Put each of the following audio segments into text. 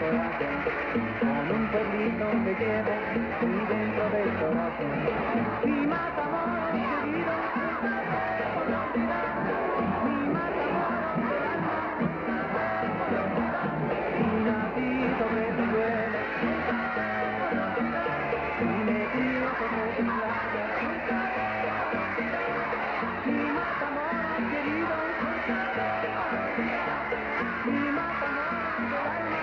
corazón, con un pueblito que llevo muy dentro del corazón. Mi más amor querido, por no olvidar, mi más amor del alma, y nací sobre tu suelo, y me crío sobre tu playa. Mi más amor querido, mi más amor del alma.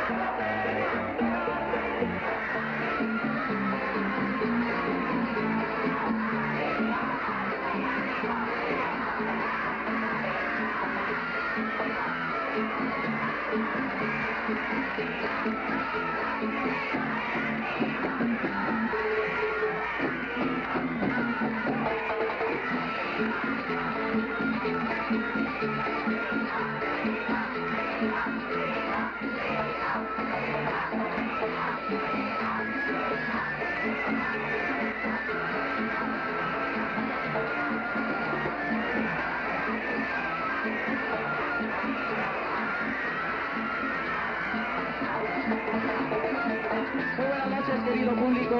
Muy buenas noches, querido público.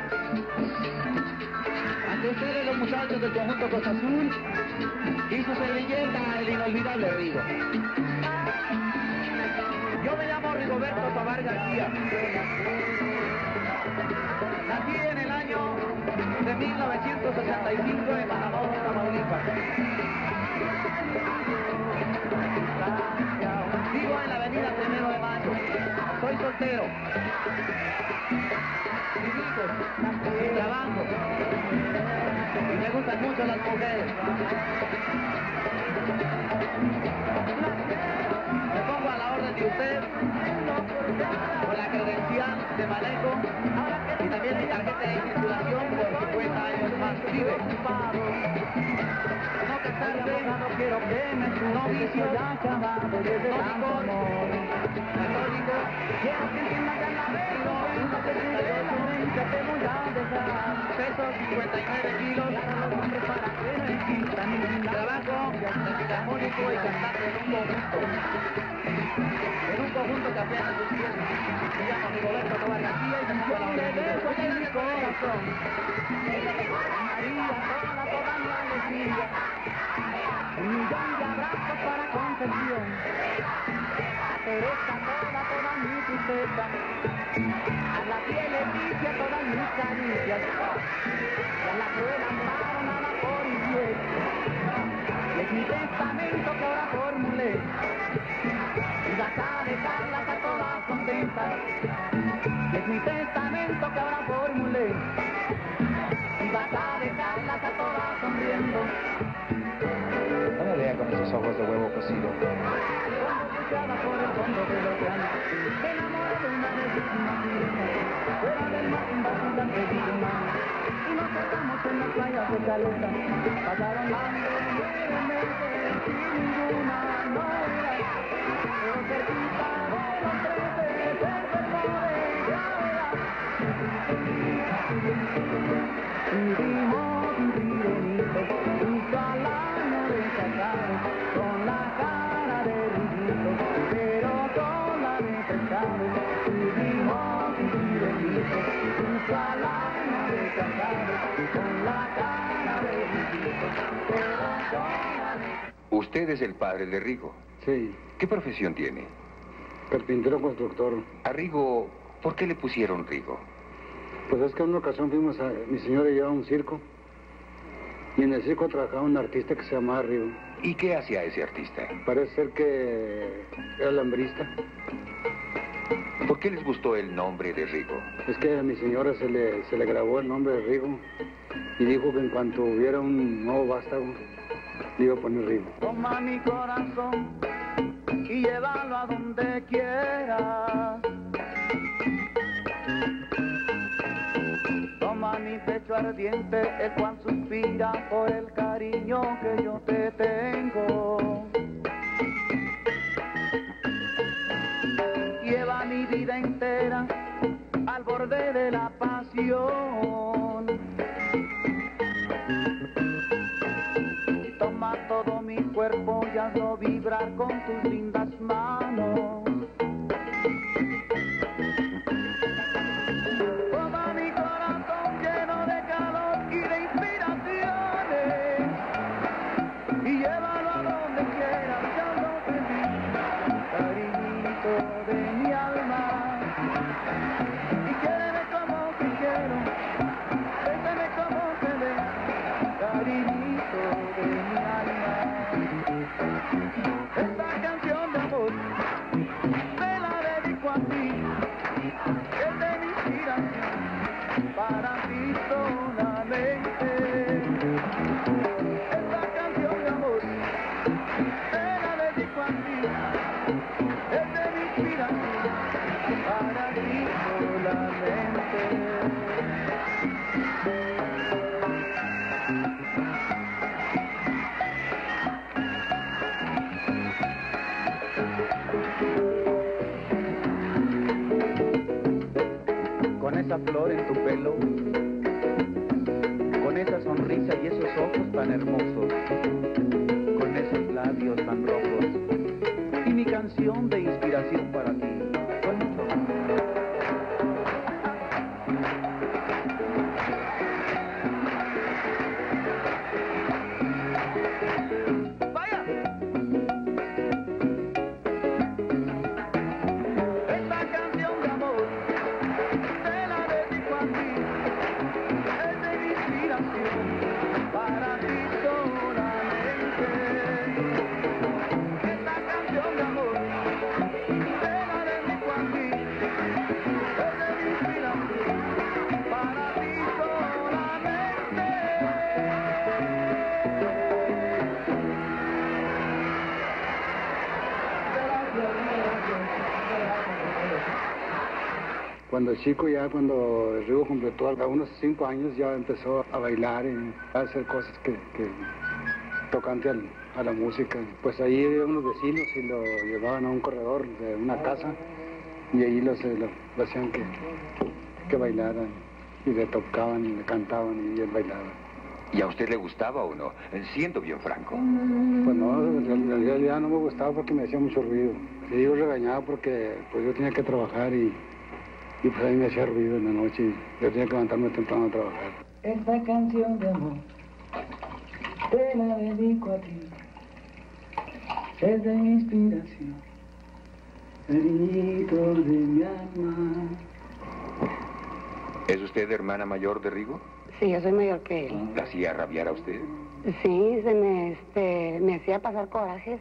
Ante ustedes los muchachos del conjunto Costa Azul y su servilleta, el inolvidable Rigo. Yo me llamo Rigoberto Tobar García. Nací en el año de 1965 en Matamoros, Tamaulipas. Vivo en la avenida 1 de Mayo. Soy soltero. Sin hijos, sin trabajo. Y me gustan mucho las mujeres. Me pongo a la orden de usted con la credencial de manejo y también mi tarjeta de circulación por 50 años más. Vive. No casarse, no vicio, no licor, católico, quiero que entiendan que la veo, peso 59 kilos, trabajo de filarmónico y cantante en un conjunto que apenas existe. Me llamo Rigoberto Tobar García y me siento a la orden de mi corazón. María, toda mi alegría, un millón de abrazos para Concepción, Teresa, toda mi tristeza, a la piel Leticia todas mis caricias, y a la cruel amparo nada por infiel. Y es mi testamento que ahora formulé, y vas a dejarlas a todas contentas. Y es mi testamento que ahora formulé, y vas a dejarlas a todas sonriendo. No me vea con esos ojos de huevo cocido. Por el fondo del océano, me enamoré de una legítima sirena, fuera del mar un vacilante humano, y nos tratamos en las playas de Caleta. Pasaron años, 9 meses, sin ninguna novedad, pero cerquita de los 13 se enfermó de gravedad. Y dimos un sirenito, justo al año de casado, con la cara de ridito, pero toda de pescado. Y dimos un sirenito, justo al año de casado, con la cara de ridito, pero toda de... Usted es el padre de Rigo. Sí, ¿Qué profesión tiene? carpintero constructor. A Rigo, ¿por qué le pusieron Rigo? Pues es que en una ocasión fuimos a... Mi señora y yo a un circo. Y en el circo trabajaba un artista que se llamaba Rigo. ¿Y qué hacía ese artista? Parece ser que era lambrista. ¿Por qué les gustó el nombre de Rigo? Es que a mi señora se le grabó el nombre de Rigo. Y dijo que en cuanto hubiera un nuevo vástago, le iba a poner Rigo. Toma mi corazón y llévalo a donde quieras. Toma mi pecho ardiente, el cual suspira por el cariño que yo te tengo. Lleva mi vida entera al borde de la pasión. Toma todo mi cuerpo y hazlo vibrar con tus lindas manos. mi alma. Y quiéreme como te quiero, bésame como te ve, cariñito de mi alma. Esta canción de amor te la dedico a ti, es de mi inspiración para ti solamente. Esta canción de amor te la dedico a ti, es de mi inspiración para ti solamente. Con esa flor en tu pelo, con esa sonrisa y esos ojos tan hermosos, con esos labios tan rojos, y mi canción de inspiración para ti. ¡Vaya! Esta canción de amor te la dedico a ti, es de mi inspiración para ti solamente. Esta canción de amor te la dedico a ti, es de mi inspiración para ti solamente. Cuando chico, ya cuando el Rigo completó a unos 5 años, ya empezó a bailar y a hacer cosas que tocante a la música. Pues ahí había unos vecinos y lo llevaban a un corredor de una casa y ahí lo hacían que bailaran y le tocaban y le cantaban y él bailaba. ¿Y a usted le gustaba o no? Siendo bien franco. Pues no, en realidad no me gustaba porque me hacía mucho ruido. Y yo regañaba porque pues yo tenía que trabajar y pues ahí me hacía ruido en la noche y yo tenía que levantarme temprano a trabajar. Esta canción de amor te la dedico a ti, es de mi inspiración, cariñito de mi alma. ¿Es usted hermana mayor de Rigo? Sí, yo soy mayor que él. ¿La hacía rabiar a usted? Sí, me hacía pasar corajes.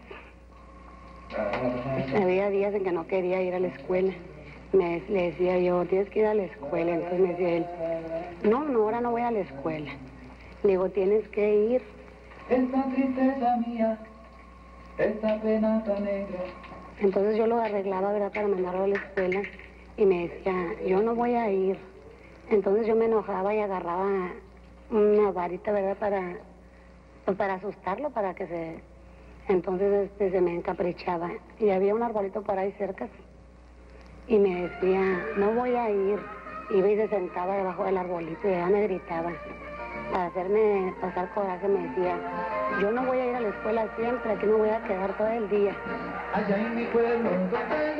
Había días en que no quería ir a la escuela. Le decía yo, tienes que ir a la escuela. Entonces me decía él, no, ahora no voy a la escuela. Le digo, tienes que ir. Esta tristeza mía, esta pena tan negra. Entonces yo lo arreglaba, ¿verdad?, para mandarlo a la escuela. Y me decía, yo no voy a ir. Entonces yo me enojaba y agarraba una varita, ¿verdad?, para asustarlo, para que se... Entonces se me encaprichaba. Y había un arbolito por ahí cerca. Y me decía, no voy a ir. Iba y se sentaba debajo del arbolito y ella me gritaba. Para hacerme pasar coraje me decía, yo no voy a ir a la escuela siempre, aquí me voy a quedar todo el día. Allá en mi pueblo, donde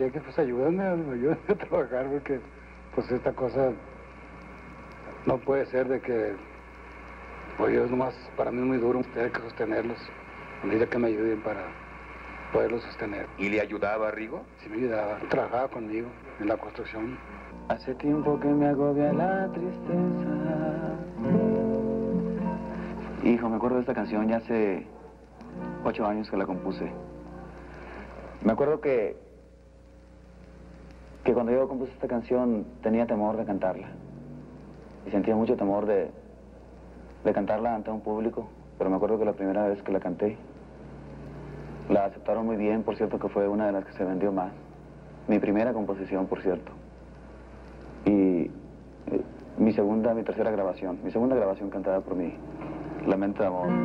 decía que pues ayúdame a trabajar porque pues esta cosa no puede ser de que, pues yo nomás, para mí es muy duro tener que sostenerlos. Necesito que me ayuden para poderlos sostener. ¿Y le ayudaba a Rigo? Sí me ayudaba, trabajaba conmigo en la construcción. Hace tiempo que me agobia la tristeza. Hijo, me acuerdo de esta canción, ya hace 8 años que la compuse. Me acuerdo que cuando yo compuse esta canción tenía temor de cantarla. Y sentía mucho temor de cantarla ante un público. Pero me acuerdo que la primera vez que la canté, la aceptaron muy bien, por cierto que fue una de las que se vendió más. Mi primera composición, por cierto. Y mi tercera grabación. Mi segunda grabación cantada por mí. Lamento de amor.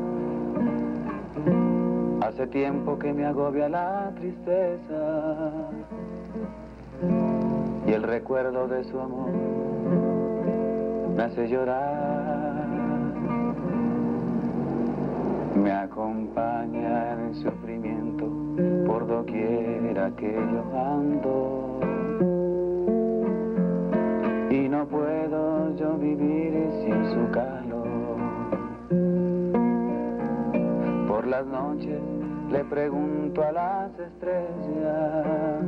Hace tiempo que me agobia la tristeza y el recuerdo de su amor me hace llorar. Me acompaña en el sufrimiento por doquiera que yo ando. Y no puedo yo vivir sin su calor. Por las noches le pregunto a las estrellas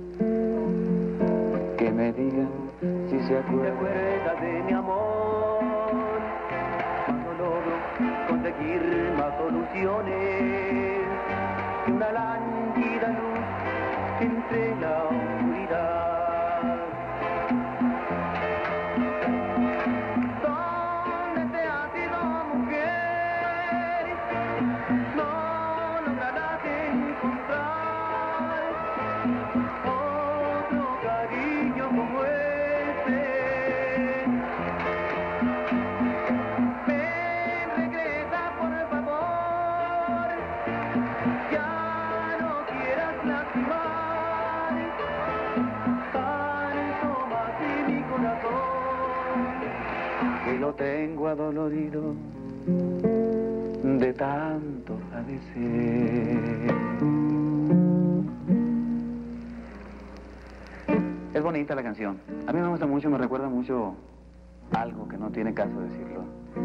que me digan si se acuerda de mi amor. Cuando logro conseguir más soluciones que una lánguida luz entre la oscuridad. Lo tengo adolorido de tanto padecer. Es bonita la canción. A mí me gusta mucho, me recuerda mucho algo que no tiene caso decirlo.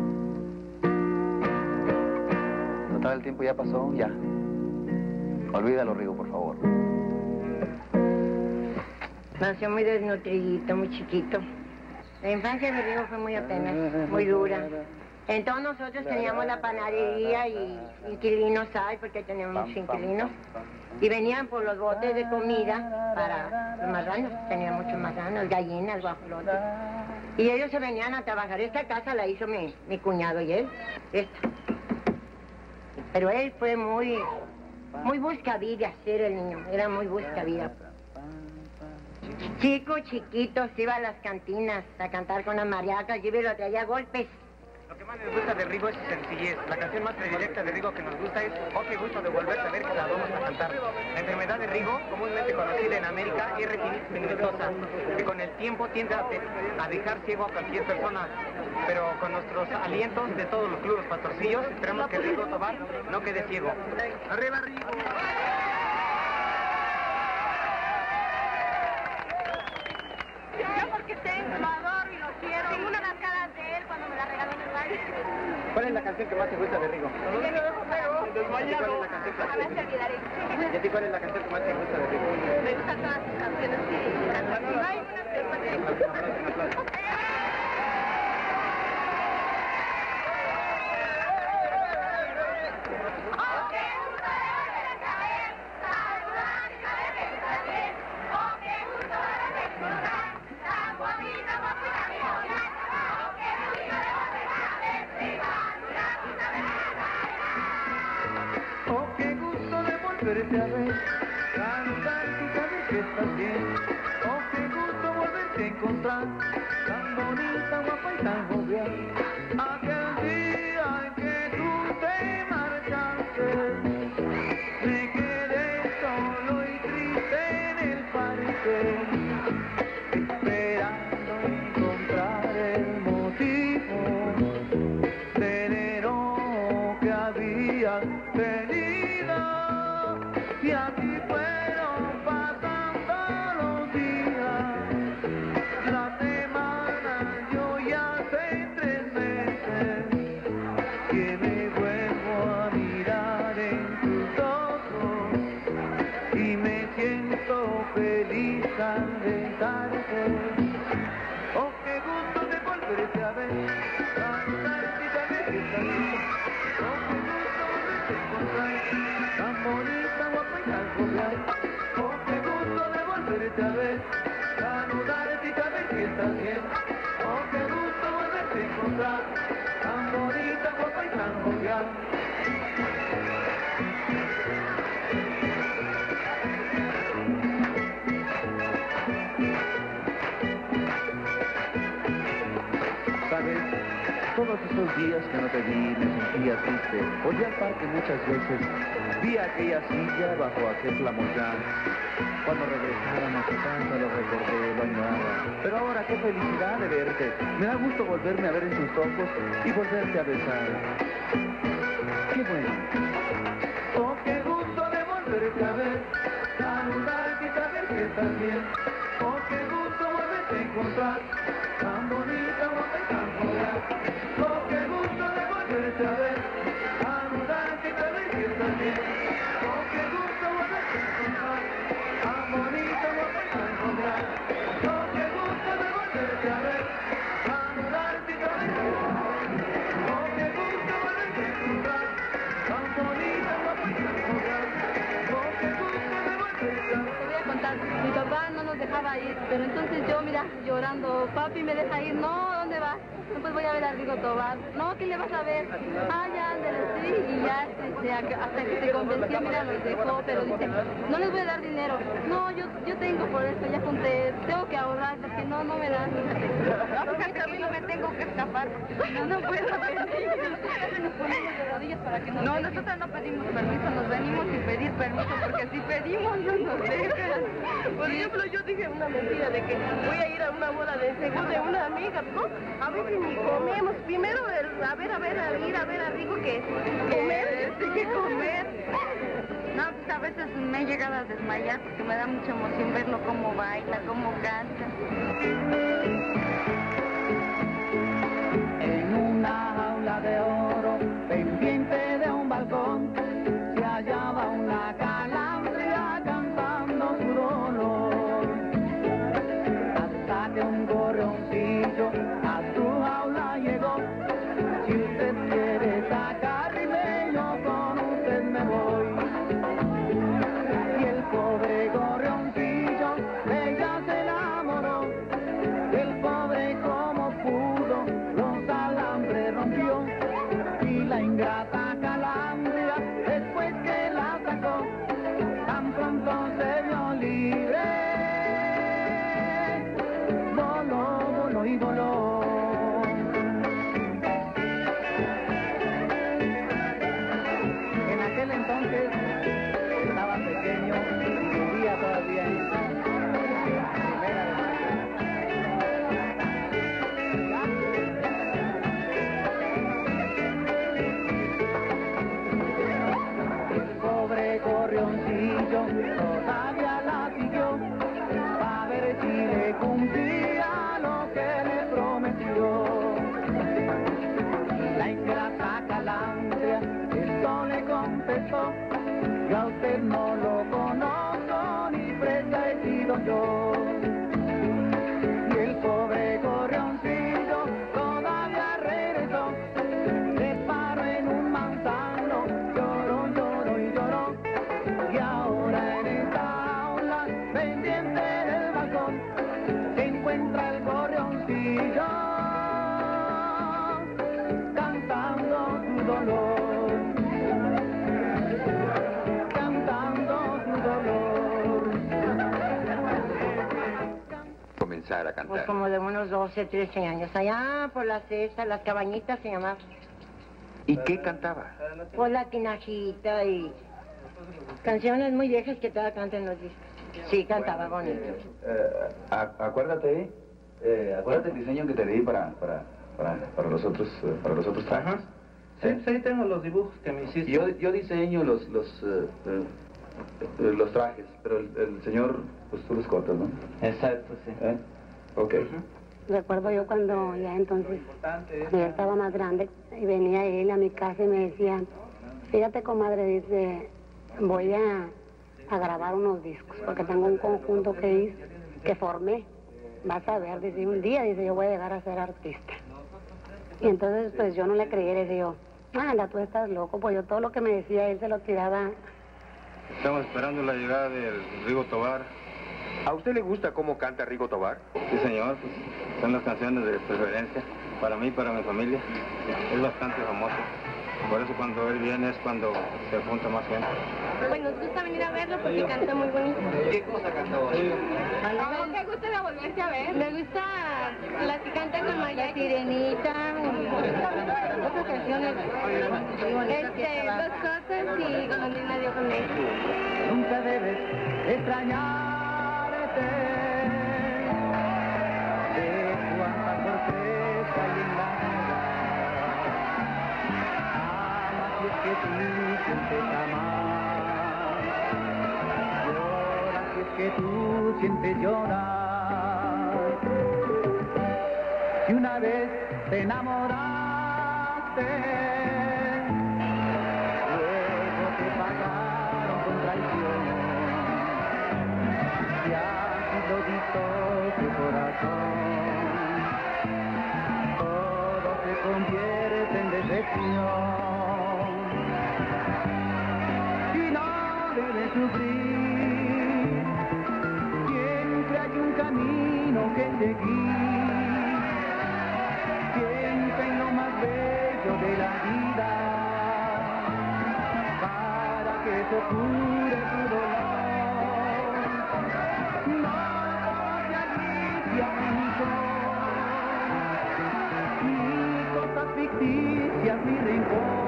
Total, el tiempo ya pasó, ya. Olvídalo, Rigo, por favor. Nació muy desnutridito, muy chiquito. La infancia de Rigo fue muy apenas, muy dura. Entonces nosotros teníamos la panadería y inquilinos hay, porque teníamos muchos inquilinos. Y venían por los botes de comida para los marranos, tenían muchos marranos, gallinas, guajolotes. Y ellos se venían a trabajar. Esta casa la hizo mi cuñado y él, esta. Pero él fue muy buscavidas, era el niño, era muy buscavidas. Chico, chiquito, se iba a las cantinas a cantar con las mariacas, yo lo traía a golpes. Lo que más nos gusta de Rigo es su sencillez. La canción más predilecta de Rigo que nos gusta es Oh, qué gusto de volverte a ver, que la vamos a cantar. La enfermedad de Rigo, comúnmente conocida en América, es retinitis pigmentosa, que con el tiempo tiende a dejar ciego a cualquier persona. Pero con nuestros alientos de todos los clubes pastorcillos, esperamos que Rigo Tobar no quede ciego. ¡Arriba, Rigo! Yo porque lo adoro y lo quiero. Tengo una de las caras de él cuando me la regaló en el baile. ¿Cuál es la canción que más te gusta de Rigo? ¿Cuál es la canción que más te olvidaré? ¿Y a ti cuál es la canción que más te gusta de Rigo? Me gustan todas sus canciones que cantan. No hay una que volverte a ver, saludar y saber que estás bien. Oh, qué gusto volverte a encontrar, tan bonita, guapa y tan jovial. Aquel día en que tú te marchaste, me quedé solo y triste en el parque, esperando encontrar el motivo del enojo que había tenido. Y así fueron pasando brisa de tarde. Oh, qué gusto de volverte a ver, saludarte y saber que estás bien. Oh, qué gusto volverte a encontrar, tan bonita, guapa y tan jovial. Oh, qué gusto de volverte a ver, saludarte y saber que estás bien. Oh, qué gusto volverte a encontrar, tan bonita, guapa y tan jovial. ¿Sabes? Todos esos días que no te vi me sentía triste. Volví al parque muchas veces. Vi aquella silla bajo aquel flamoyán. Cuando regresábamos a casa lo recordé, lo añoraba. Pero ahora qué felicidad de verte. Me da gusto volverme a ver en tus ojos y volverte a besar. Qué bueno. Oh, qué gusto de volverte a ver. Saludarte y saber que estás bien. Oh, qué gusto volverte a encontrar. Tan bonita, guapa y tan jovial. Oh, qué gusto de volverte a ver. Saludarte y saber que estás bien. Oh, qué gusto volverte a encontrar. Tan bonita, guapa y tan jovial. Oh, qué gusto de volverte a ver. Saludarte y saber que estás bien. Oh, qué gusto volverte a encontrar. Tan bonita, guapa y tan jovial. Oh, qué gusto de volverte a ver. Te voy a contar, mi papá no nos dejaba ir, pero entonces yo, mira, llorando, papi me deja ir, no, ¿dónde vas? No, pues voy a ver a Rigo Tobar. No, ¿qué le vas a ver? Ah, ya, ándale, sí, y ya, hasta que se convenció, mira, los dejó, pero dice, no les voy a dar dinero. No, yo tengo por eso, ya junté, tengo que ahorrar, porque no me dan. Fíjate, a mí no me tengo que escapar, no puedo pedir. Nos ponemos de rodillas para que nos dejen. Nosotros no pedimos permiso, nos venimos sin pedir permiso, porque si pedimos no nos dejan. Por ejemplo, yo dije una mentira de que voy a ir a una boda de seguro de una amiga, ¿no? A veces ni comemos. Primero, ir a ver a Rigo que comer, sí que comer. No, pues a veces me he llegado a desmayar porque me da mucha emoción verlo cómo baila, cómo canta. En una jaula de oro, pendiente de un balcón, se hallaba una calandria cantando su dolor. Hasta que un gorrioncillo a su jaula llegó. Si usted quiere sacarme, yo con usted me voy. Y el pobre gorrioncillo de ella se enamoró. El pobre como pudo los alambres rompió. Y la ingrata calandria, después que la sacó, tan pronto se vio libre. Voló y voló. En aquel entonces estaba pequeño y vivía todavía en Primera de Mayo. El pobre gorrioncillo todavía la siguió a ver si le cumplía lo que le prometió. La ingrata calandria esto le contestó: yo a usted no lo conozco, ni presa he sido yo. Y el pobre gorrioncillo todavía regresó, se paró en un manzano, lloró y lloró. Y ahora en esta aula, pendiente del balcón, se encuentra el gorrioncillo cantando su dolor. Comenzar a cantar. Pues como de unos 12, 13 años. Allá por las cestas, las cabañitas se llamaban. ¿Y qué cantaba? Pues la tinajita y canciones muy viejas que todavía cantan los discos. Sí, cantaba bonito. Acuérdate el diseño que te di para los otros trajes. Ajá. Sí, pues ahí tengo los dibujos que me hiciste. Yo diseño los trajes, pero el señor, pues tú los cortas, ¿no? Exacto, sí. Ok. Recuerdo yo cuando ya entonces, yo estaba más grande y venía él a mi casa y me decía, fíjate comadre, dice, voy a a grabar unos discos, porque tengo un conjunto que hice, que formé. Vas a ver, dice, un día, dice, yo voy a llegar a ser artista. Y entonces, pues yo no le creí, le dije yo, anda, tú estás loco, pues yo todo lo que me decía él se lo tiraba. Estamos esperando la llegada del Rigo Tobar. ¿A usted le gusta cómo canta Rigo Tobar? Sí, señor, pues, son las canciones de preferencia para mí y para mi familia. Es bastante famoso. Por eso cuando él viene es cuando se junta más gente. Pues nos gusta venir a verlo porque canta muy bonito. ¿Qué cosa cantó? ¿Qué gusta volverse a ver? Me gusta la que canta con Maya Sirenita, otras canciones, Dos Cosas y Golondrina dio con él. Nunca debes extrañarte de cuánta sorpresa y en la ama si es que tú sientes amar, llora si es que tú sientes llorar. Si una vez te enamoraste, luego te pagaron con traición, y así lo dictó tu corazón, todo se convierte en decepción, y no debes sufrir, siempre hay un camino que seguir. Piensa en lo más bello de la vida, para que eso cure tu dolor. No te alivia mucho, ni cosas ficticias ni rencor.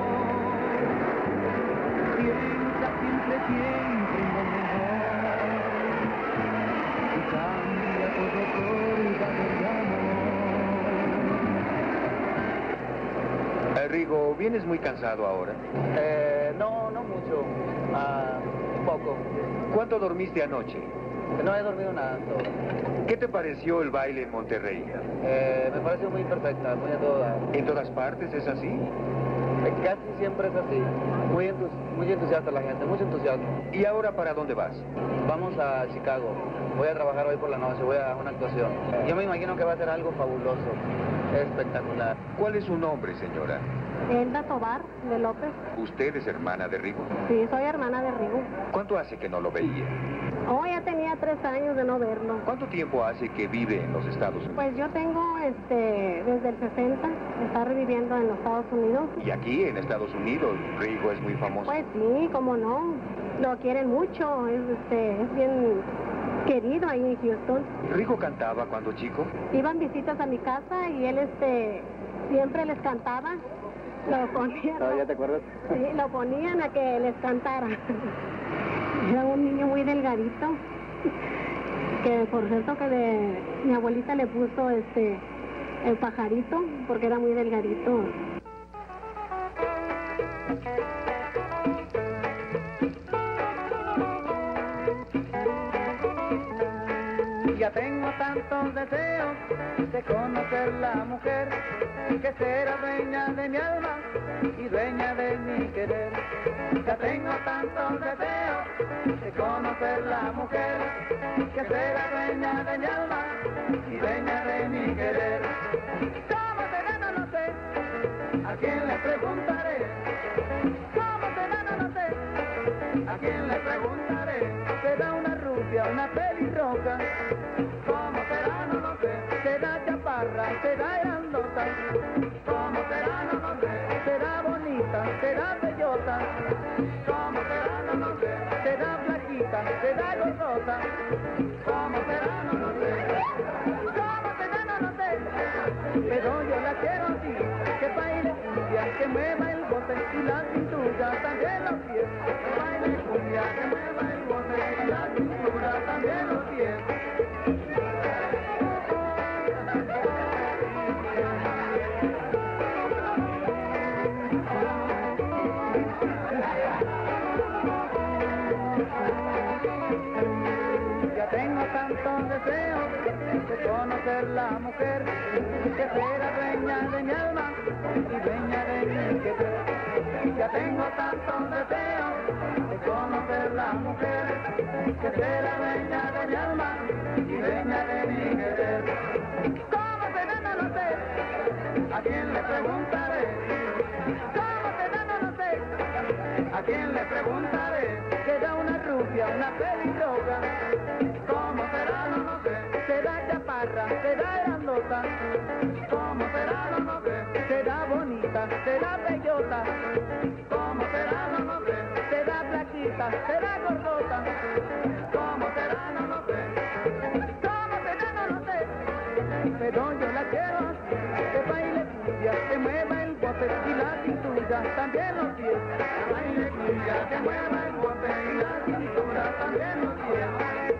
Piensa siempre, siempre en lo mejor, y cambia todo por valor. Rigo, ¿vienes muy cansado ahora? No mucho, un poco. ¿Cuánto dormiste anoche? No he dormido nada. ¿Qué te pareció el baile en Monterrey? Me pareció muy perfecta, muy a todo dar. ¿En todas partes es así? Casi siempre es así. Muy entusiasta la gente, mucho entusiasmo. ¿Y ahora para dónde vas? Vamos a Chicago. Voy a trabajar hoy por la noche, voy a una actuación. Yo me imagino que va a ser algo fabuloso, espectacular. ¿Cuál es su nombre, señora? Elda Tobar de López. ¿Usted es hermana de Rigo? Sí, soy hermana de Rigo. ¿Cuánto hace que no lo veía? Oh, ya tenía 3 años de no verlo. ¿Cuánto tiempo hace que vive en los Estados Unidos? Pues yo tengo, desde el 60, estar viviendo en los Estados Unidos. ¿Y aquí, en Estados Unidos, Rigo es muy famoso? Pues sí, cómo no. Lo quieren mucho, es bien querido ahí en Houston. ¿Rigo cantaba cuando chico? Iban visitas a mi casa y él, siempre les cantaba. Lo ponían. ¿Ya te acuerdas? Sí, lo ponían a que les cantara. Era un niño muy delgadito, que por cierto que mi abuelita le puso el pajarito, porque era muy delgadito. Ya tengo tantos deseos de conocer la mujer que será dueña de mi alma y dueña de mi querer. Ya tengo tantos deseos de conocer la mujer que será dueña de mi alma y dueña de mi querer. ¿Cómo será? No lo sé, ¿a quién le preguntaré? ¿Cómo será? No lo sé, ¿a quién le preguntaré? Será una rubia, una pelirroja. ¿Cómo será? No lo sé. Será chaparra, será grandota. ¿Cómo será? No lo sé. Será bonita, será bellota. ¿Cómo será? No lo sé. Será flaquita, será gordosa. ¿Cómo será? No lo sé. ¿Cómo será? No lo sé. Pero yo la quiero así, que baile cumbia, que mueva el bote y la cintura, también los pies. Que baile cumbia, que mueva el bote y la cintura, también los pies. Ya tengo tantos deseos de conocer la mujer que será dueña de mi alma y dueña de mi querer. Ya Ya tengo tantos deseos de conocer las mujeres, que sea dueña de mi alma y dueña de mi querer. ¿Cómo será? No lo sé, ¿a quién le preguntaré? ¿Cómo será? No lo sé, ¿a quién le preguntaré? Será una rubia, una pelirroja. ¿Cómo será? No lo sé. Será chaparra, será grandota. ¿Cómo será? No lo sé. Será bonita, será bellota. ¿Cómo será? No lo sé. Será flaquita, será gordota. ¿Cómo será? No lo sé. ¿Cómo será? No lo sé. Pero yo la quiero así, que baile cumbia, que mueva el bote y la cintura, también los pies. Que baile cumbia, que mueva el bote y la cintura, también los pies.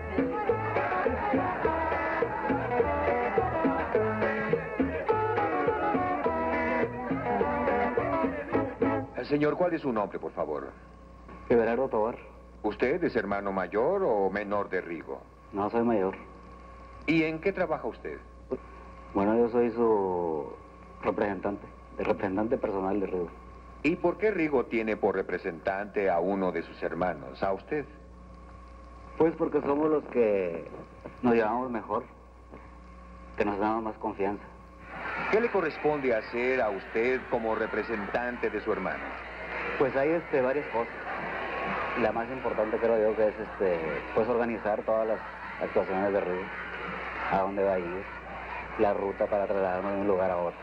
Señor, ¿cuál es su nombre, por favor? Everardo Tobar. ¿Usted es hermano mayor o menor de Rigo? No, soy mayor. ¿Y en qué trabaja usted? Bueno, yo soy su representante, el representante personal de Rigo. ¿Y por qué Rigo tiene por representante a uno de sus hermanos, a usted? Pues porque somos los que nos llevamos mejor, que nos damos más confianza. ¿Qué le corresponde hacer a usted como representante de su hermano? Pues hay varias cosas. La más importante creo yo que es pues organizar todas las actuaciones de Rigo, a dónde va a ir, la ruta para trasladarnos de un lugar a otro,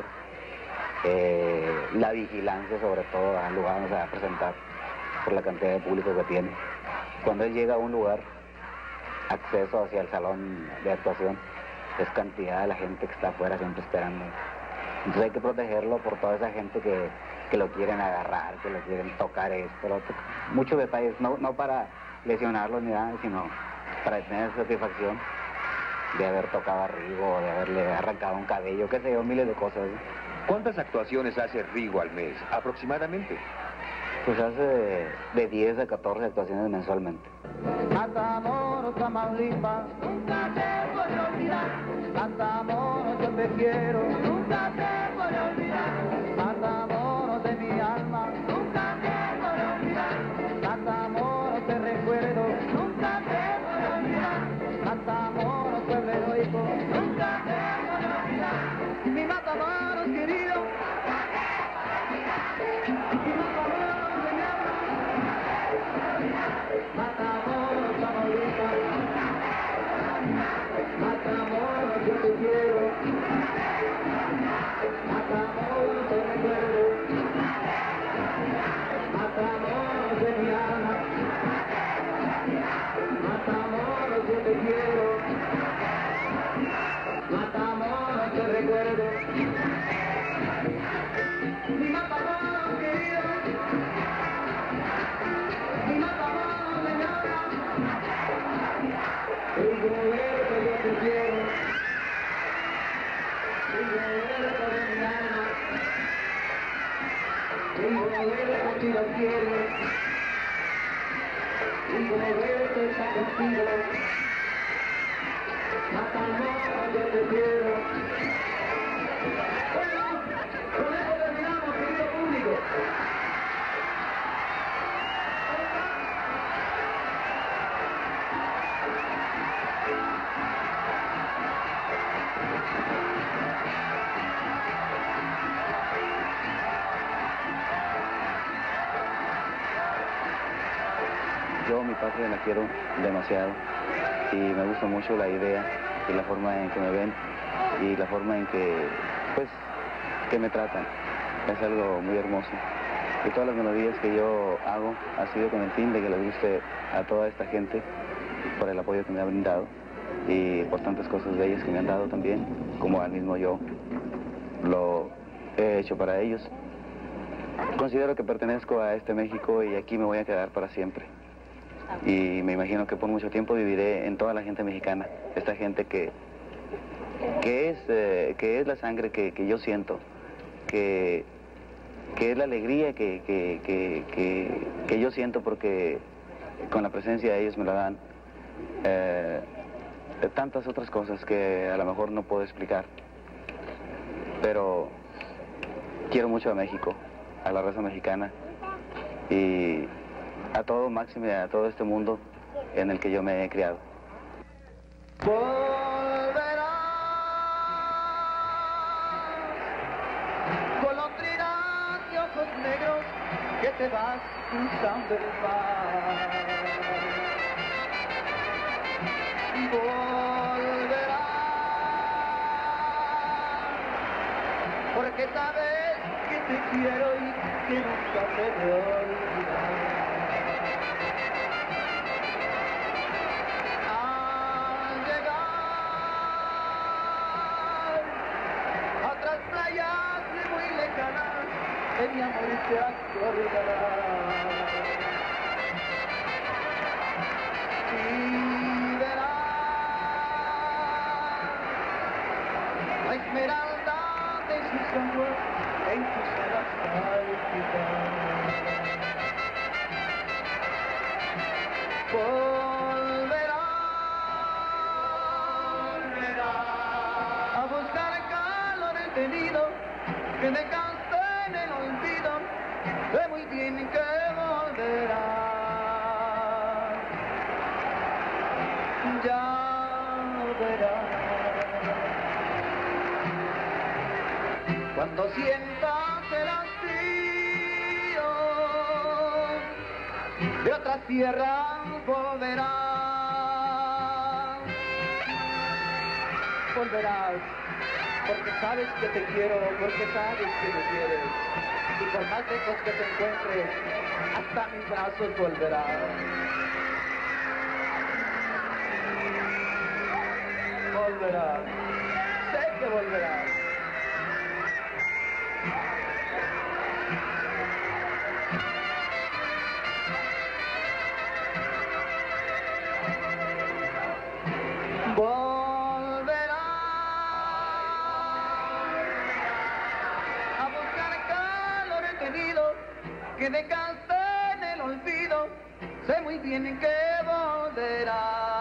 la vigilancia sobre todo al lugar donde se va a presentar por la cantidad de público que tiene. Cuando él llega a un lugar, acceso hacia el salón de actuación, es cantidad de la gente que está afuera siempre esperando. Entonces hay que protegerlo por toda esa gente que lo quieren agarrar, que lo quieren tocar esto, lo otro. Muchos detalles, no para lesionarlo ni nada, sino para tener satisfacción de haber tocado a Rigo, de haberle arrancado un cabello, qué sé yo, miles de cosas. ¿Cuántas actuaciones hace Rigo al mes, aproximadamente? Pues hace de 10 a 14 actuaciones mensualmente. Matamoros, Tamaulipas, nunca te voy a olvidar. Matamoros, yo te quiero, nunca te voy a olvidar. Matamoros de mi alma, nunca te voy a olvidar. Matamoros te recuerdo, nunca te voy a olvidar. Matamoros, pueblo heroico, nunca te voy a olvidar. Mi Matamoros querido, mi Matamoros de mi alma. Matamoros, Tamaulipas, Matamoros, yo te quiero, Matamoros te recuerdo, Matamoros de mi alma, Matamoros yo te quiero, Matamoros te recuerdo, mi Matamoros querido, mi Matamoros de mi alma, el gobierno que yo te quiero, el gobierno de mi alma, el gobierno que yo quiero, el gobierno que está contigo, Matamoros yo te quiero. Bueno, con eso terminamos, querido público. Yo mi patria la quiero demasiado y me gusta mucho la idea y la forma en que me ven y la forma en que, pues, que me tratan. Es algo muy hermoso. Y todas las melodías que yo hago ha sido con el fin de que les guste a toda esta gente por el apoyo que me ha brindado y por tantas cosas bellas que me han dado también, como al mismo yo lo he hecho para ellos. Considero que pertenezco a este México y aquí me voy a quedar para siempre. Y me imagino que por mucho tiempo viviré en toda la gente mexicana, esta gente que es la sangre que yo siento, que es la alegría que yo siento porque con la presencia de ellos me la dan. Tantas otras cosas que a lo mejor no puedo explicar, pero quiero mucho a México, a la raza mexicana, y a todo Máxime, a todo este mundo en el que yo me he criado. Volverás, golondrina de ojos negros, que te vas cruzando el mar. Volverás, porque sabes que te quiero y que nunca te voy a olvidar. Al llegar a otras playas muy lejanas, de mi amor te acordarás. Y verás la esmeralda de sus ojos en tus alas palpitar. Volverás a buscar calor entendido que dejaste en el olvido. Sé muy bien que volverás. Ya verás. Cuando sientas el hastío de otras tierras volverás. Volverás, porque sabes que te quiero, porque sabes que me quieres. Y por más lejos que te encuentres, hasta mis brazos volverás. Volverás, sé que volverás. Que dejaste en el olvido, sé muy bien que volverás.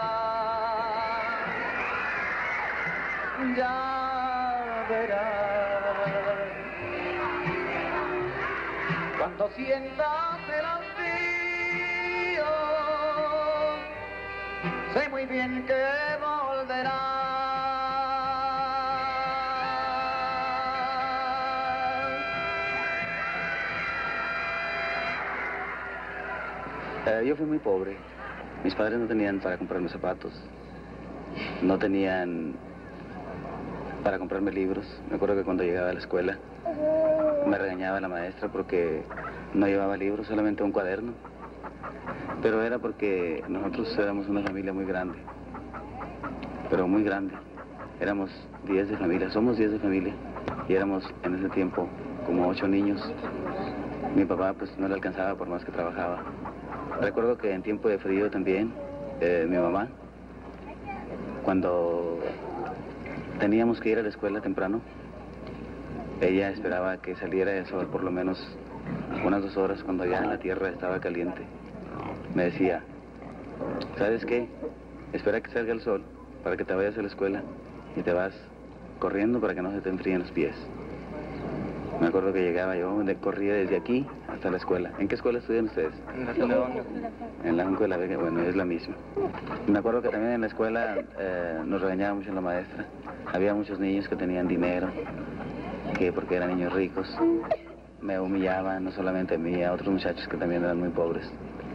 Ya verás. Cuando sientas el hastío, sé muy bien que volverás. Yo fui muy pobre. Mis padres no tenían para comprarme zapatos. No tenían para comprarme libros. Me acuerdo que cuando llegaba a la escuela me regañaba la maestra porque no llevaba libros, solamente un cuaderno. Pero era porque nosotros éramos una familia muy grande. Pero muy grande. Éramos 10 de familia, somos 10 de familia. Y éramos en ese tiempo como 8 niños. Mi papá pues no le alcanzaba por más que trabajaba. Recuerdo que en tiempo de frío también, mi mamá, cuando teníamos que ir a la escuela temprano, ella esperaba que saliera el sol por lo menos unas 2 horas cuando ya la tierra estaba caliente. Me decía, ¿sabes qué? Espera que salga el sol para que te vayas a la escuela y te vas corriendo para que no se te enfríen los pies. Me acuerdo que llegaba yo, corría desde aquí hasta la escuela. ¿En qué escuela estudian ustedes? En la Junco. En la Junco de la Vega, bueno, es la misma. Me acuerdo que también en la escuela nos regañaba mucho la maestra. Había muchos niños que tenían dinero, que porque eran niños ricos, me humillaban, no solamente a mí, a otros muchachos que también eran muy pobres.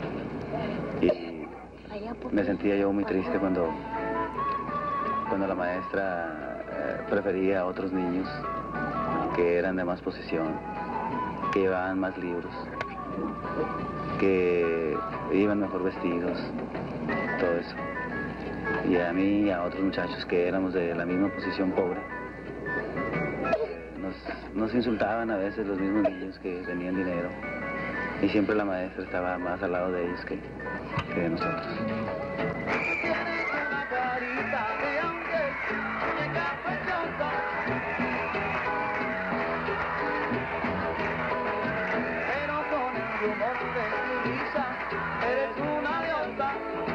Y me sentía yo muy triste cuando la maestra prefería a otros niños que eran de más posición, que llevaban más libros, que iban mejor vestidos, todo eso. Y a mí y a otros muchachos que éramos de la misma posición pobre, nos insultaban a veces los mismos niños que tenían dinero. Y siempre la maestra estaba más al lado de ellos que de nosotros. Eres una diosa.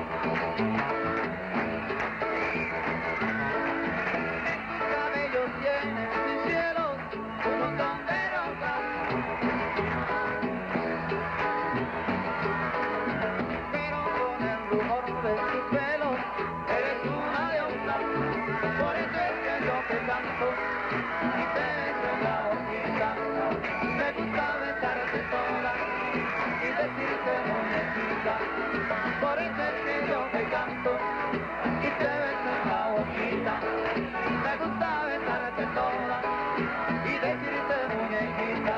Tus cabellos llenos de cielos, un montón de rosas. Por eso es que yo te canto y te beso la boquita. Me gusta besarte toda y decirte muñequita. Por eso es que yo te canto y te beso la boquita. Me gusta besarte toda y decirte muñequita.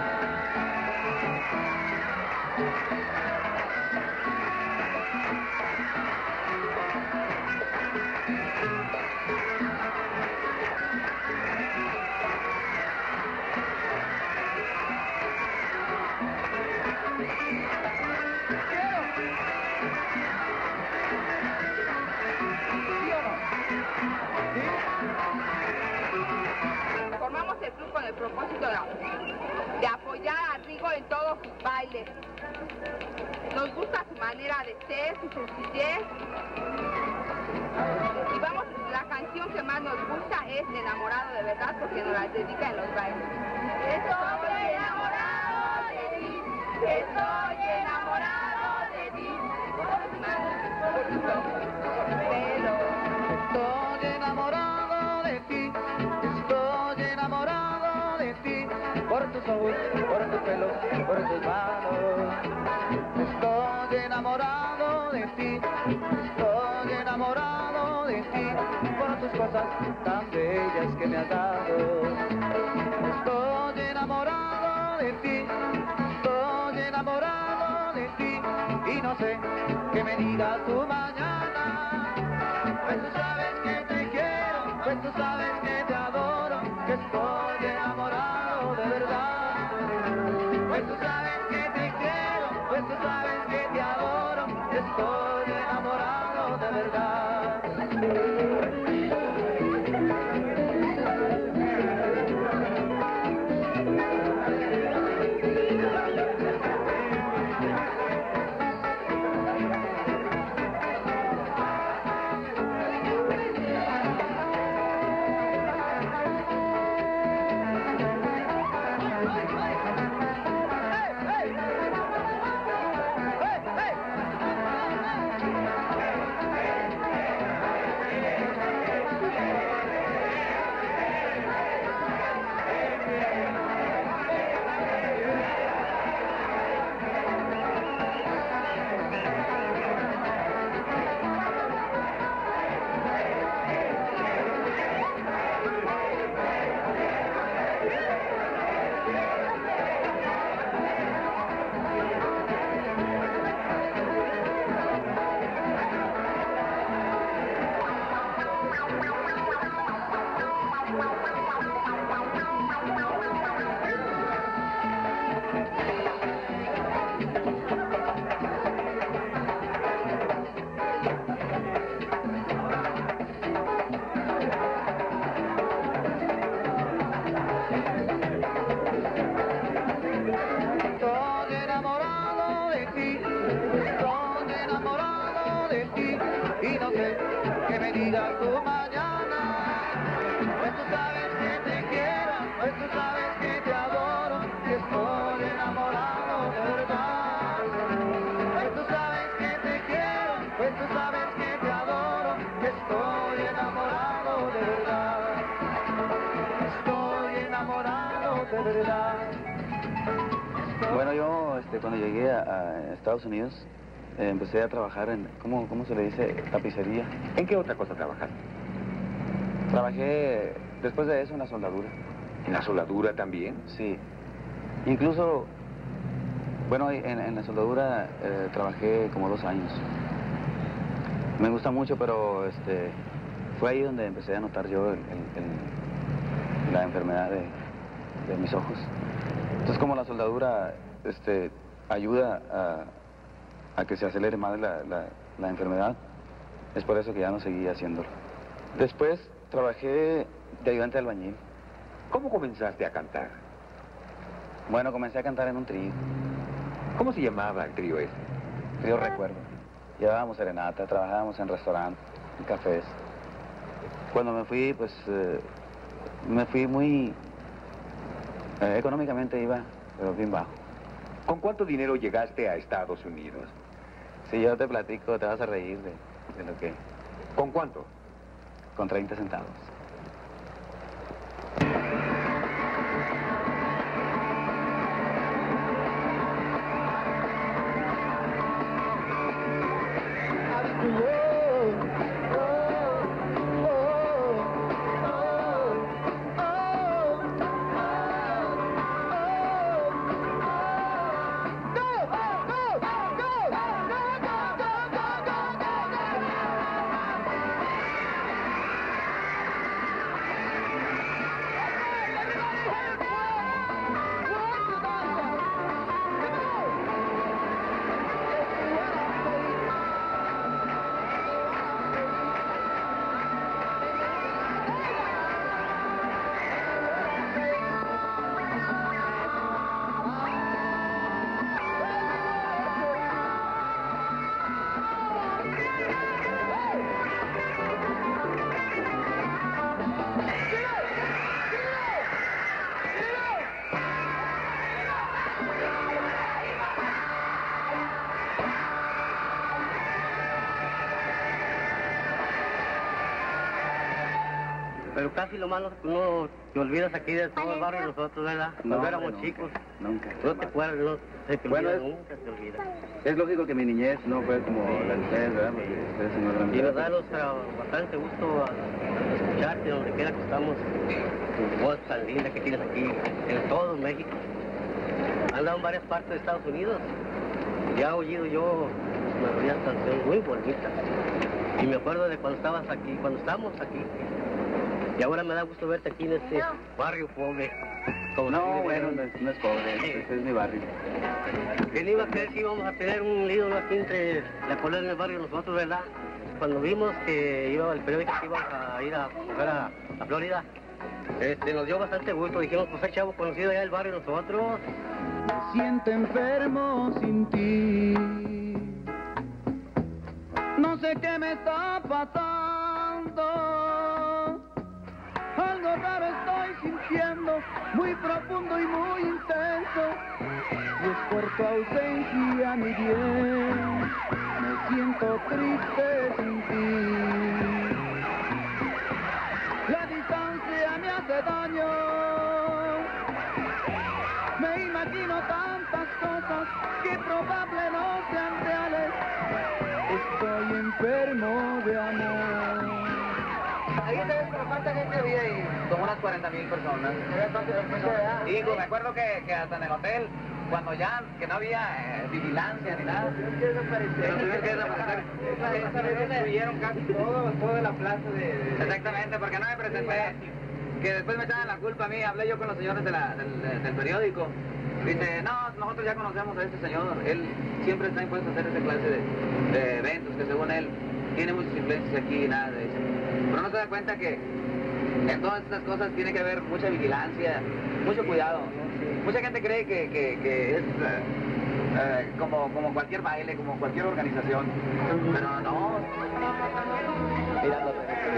Formamos el club con el propósito de apoyar a Rigo en todos sus bailes. Nos gusta su manera de ser, su sencillez. Y vamos, la canción que más nos gusta es Enamorado de verdad, porque nos la dedica en los bailes. Estoy enamorado de ti, estoy enamorado de ti. Por tus ojos, por tu pelo. Estoy enamorado de ti, estoy enamorado de ti, por tus ojos, por tu pelo, por tus manos. Estoy enamorado de ti, estoy enamorado de ti, por tus cosas tan bellas que me has dado. Estoy enamorado de ti, estoy enamorado de ti, y no sé qué me digas tú mañana. Pues tú sabes que te quiero, pues tú sabes que te adoro, que estoy enamorado de verdad. Pues tú sabes que te quiero, pues tú sabes que te adoro, que estoy enamorado de verdad. Bueno, yo cuando llegué a Estados Unidos empecé a trabajar en, ¿cómo se le dice? Tapicería. ¿En qué otra cosa trabajaste? Trabajé después de eso en la soldadura. ¿En la soldadura también? Sí. Incluso, bueno, en la soldadura trabajé como 2 años. Me gusta mucho, pero fue ahí donde empecé a notar yo la enfermedad de mis ojos. Entonces, como la soldadura ayuda a que se acelere más la enfermedad, es por eso que ya no seguí haciéndolo. Después trabajé de ayudante de albañil. ¿Cómo comenzaste a cantar? Bueno, comencé a cantar en un trío. ¿Cómo se llamaba el trío ese? Trío Recuerdo. Llevábamos serenata, trabajábamos en restaurantes, en cafés. Cuando me fui, pues, me fui muy... económicamente iba, pero bien bajo. ¿Con cuánto dinero llegaste a Estados Unidos? Si yo te platico, te vas a reír de lo que... ¿Con cuánto? con 30 centavos. Pero casi lo malo no te olvidas aquí de todo el barrio de nosotros, ¿verdad? Cuando éramos chicos. Nunca. No te acuerdas, no se te olvida, Bueno, nunca te olvida. Es lógico que mi niñez no fue como la de ustedes, ¿verdad? Porque ustedes son una gran Y nos da bastante gusto a escucharte donde quiera que estamos. Tu voz tan linda que tienes aquí, en todo México. Han andado en varias partes de Estados Unidos. Ya he oído yo melodías, canciones muy bonitas. Y me acuerdo de cuando estabas aquí, cuando estábamos aquí. Y ahora me da gusto verte aquí en este barrio pobre. No, bueno, no es pobre, este es mi barrio. ¿Quién iba a creer que íbamos a tener un lío aquí entre la colonia y el barrio nosotros, verdad? Cuando vimos que iba el periódico que íbamos a ir a jugar a Florida, nos dio bastante gusto. Dijimos, pues hay chavo conocido allá del barrio nosotros. Me siento enfermo sin ti. No sé qué me está pasando. Algo raro estoy sintiendo, muy profundo y muy intenso. Y es por tu ausencia, mi bien, me siento triste sin ti. La distancia me hace daño. Me imagino tantas cosas que probable no sean reales. Estoy enfermo de amor. Ahí se ve como cuánta gente había ahí, como unas 40,000 personas. Sí, me acuerdo que hasta en el hotel, cuando ya, que no había vigilancia ni nada. Esa vez destruyeron casi toda la plaza de... Exactamente, porque no me presenté. Que después me echaban la culpa a mí, hablé yo con los señores del periódico. Dice, no, nosotros ya conocemos a este señor, él siempre está impuesto a hacer esa clase de eventos, que según él tiene muchas influencias aquí y nada de eso. Pero no se da cuenta que en todas estas cosas tiene que haber mucha vigilancia, mucho cuidado. Mucha gente cree que es como cualquier baile, como cualquier organización, pero no. Mirando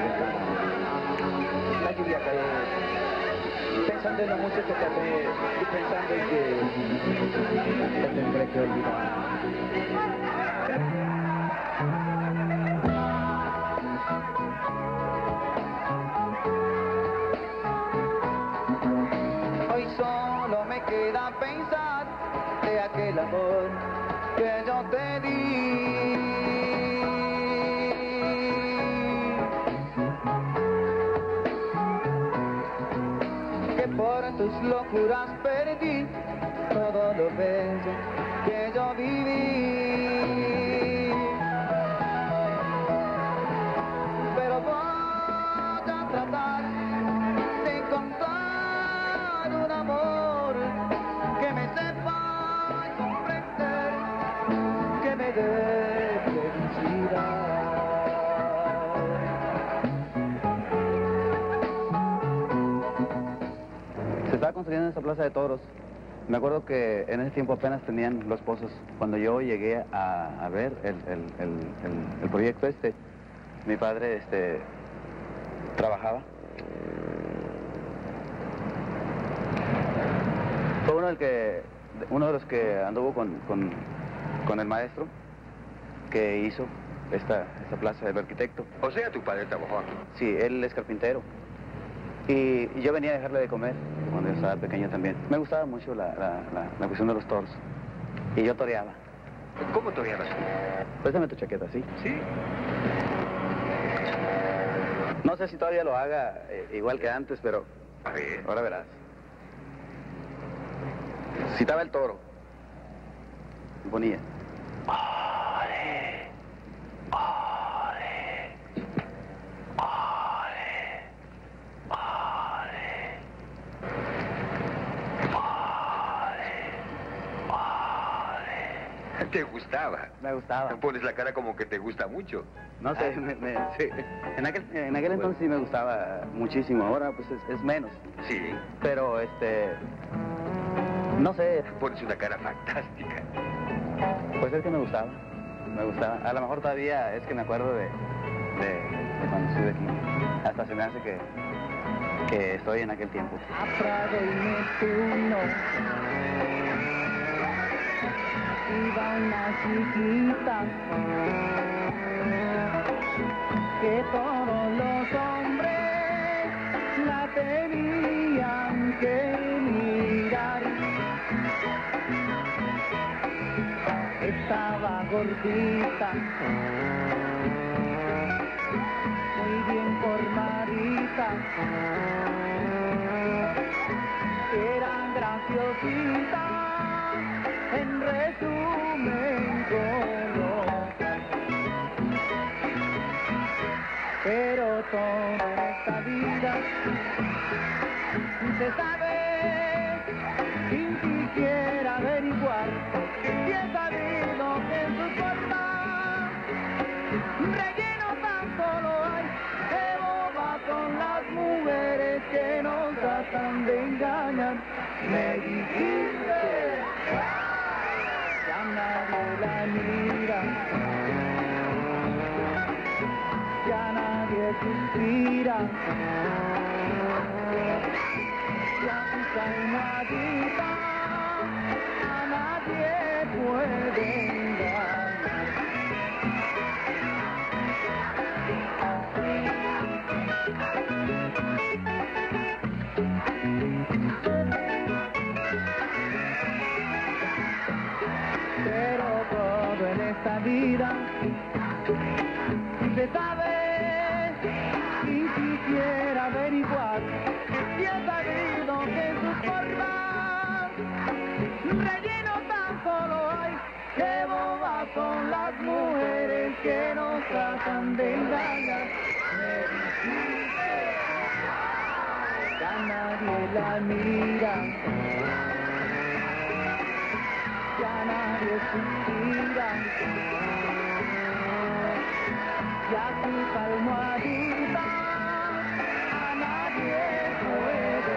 la lluvia cae, pensando en la música que hace y pensando en que tendré que olvidar. Hoy solo me queda pensar de aquel amor que yo te di. Que por tus locuras perdí todo lo bello que yo viví. Pero voy a tratar de encontrar un amor que me sepa comprender, que me dé felicidad. Se estaba construyendo esa plaza de toros. Me acuerdo que en ese tiempo apenas tenían los pozos. Cuando yo llegué a ver el proyecto mi padre trabajaba. Fue uno de los que anduvo con el maestro que hizo esta plaza del arquitecto. O sea, tu padre trabajó aquí. Sí, él es carpintero. Y yo venía a dejarle de comer cuando yo estaba pequeño también. Me gustaba mucho la cuestión de los toros. Y yo toreaba. ¿Cómo toreabas? Préstame tu chaqueta, ¿sí? Sí. No sé si todavía lo haga igual que antes, pero A ver. ahora verás. Citaba el toro. Y ponía. ¡Ole! ¡Ole! ¡Ole! ¡Ole! ¡Ole! ¿Te gustaba? Me gustaba. Pones la cara como que te gusta mucho. No sé, sí. En aquel entonces sí me gustaba muchísimo, ahora pues es menos. Sí. Pero no sé. Pones una cara fantástica. Pues es que me gustaba. A lo mejor todavía es que me acuerdo de cuando estuve aquí. Hasta se me hace que estoy en aquel tiempo. A Prado y Neptuno iba una chiquita que todos los hombres la tenían que mirar. Estaba gordita, muy bien formadita, era graciosita, en resumen coloquial. Pero toda esta vida se sabe sin siquiera averiguar si es sabido que en su forma relleno tan solo hay. Que boba son las mujeres que nos tratan de engañar. Me dijiste, ya nadie la mira, ya nadie suspira, ya tu calmadita a nadie puede engañar. Pero todo en esta vida se sabe sin siquiera averiguar si es sabido que en sus formas relleno tan solo hay. Que bobas son las mujeres que nos tratan de engañar. Me dijiste, ya nadie la mira, ya nadie suspira, ya tu almohadita a nadie puede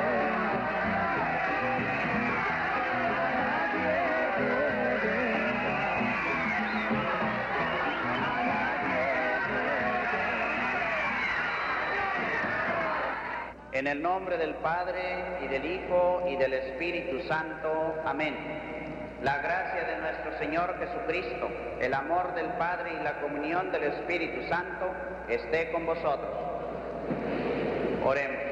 En el nombre del Padre, y del Hijo, y del Espíritu Santo. Amén. La gracia de nuestro Señor Jesucristo, el amor del Padre y la comunión del Espíritu Santo esté con vosotros. Oremos.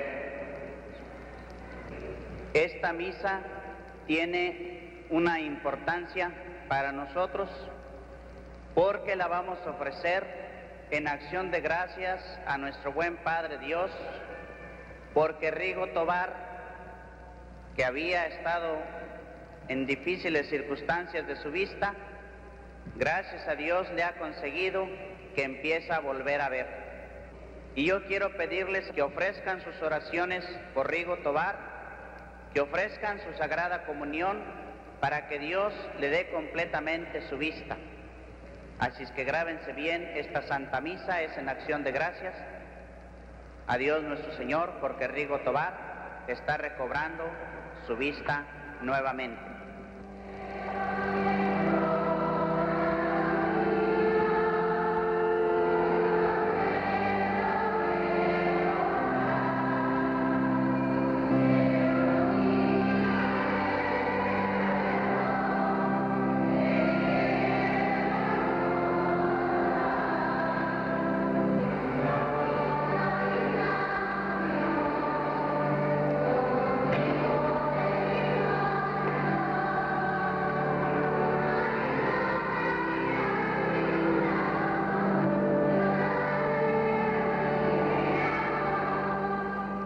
Esta misa tiene una importancia para nosotros porque la vamos a ofrecer en acción de gracias a nuestro buen Padre Dios, porque Rigo Tobar, que había estado en difíciles circunstancias de su vista, gracias a Dios le ha conseguido que empieza a volver a ver. Y yo quiero pedirles que ofrezcan sus oraciones por Rigo Tobar, que ofrezcan su Sagrada Comunión para que Dios le dé completamente su vista. Así es que grábense bien, esta Santa Misa es en acción de gracias a Dios nuestro Señor, porque Rigo Tobar está recobrando su vista nuevamente.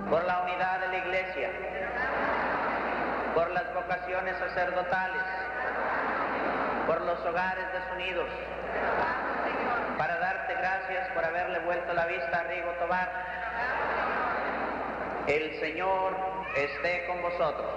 por la unidad de la Iglesia, por las vocaciones sacerdotales, por los hogares desunidos, para darte gracias por haberle vuelto la vista a Rigo Tobar. El Señor esté con vosotros.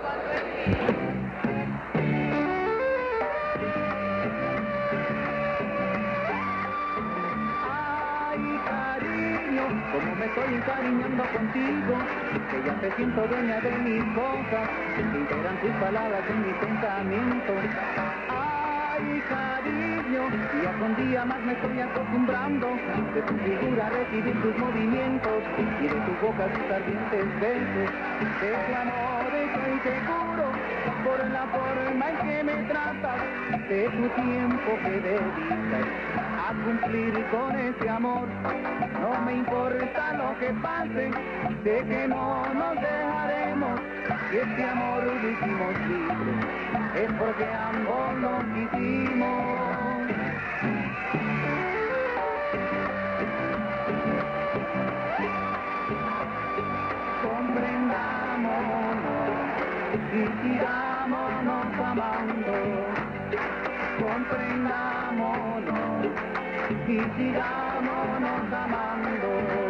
Ay, cariño, como me estoy encariñando contigo, que ya te siento dueña de mis cosas, que integran tus palabras en mi pensamiento. Ay, cariño, día con día más me estoy acostumbrando, de tu figura recibir tus movimientos, y de tu boca tus ardientes besos, de tu amor estoy seguro, por la forma en que me tratas, de tu tiempo que dedicas a cumplir con ese amor. No me importa lo que pase, sé que no nos dejaremos, y este amor lo hicimos libre, es porque ambos nos quisimos. Comprendámonos y sigámonos amando. Comprendámonos y sigámonos amando.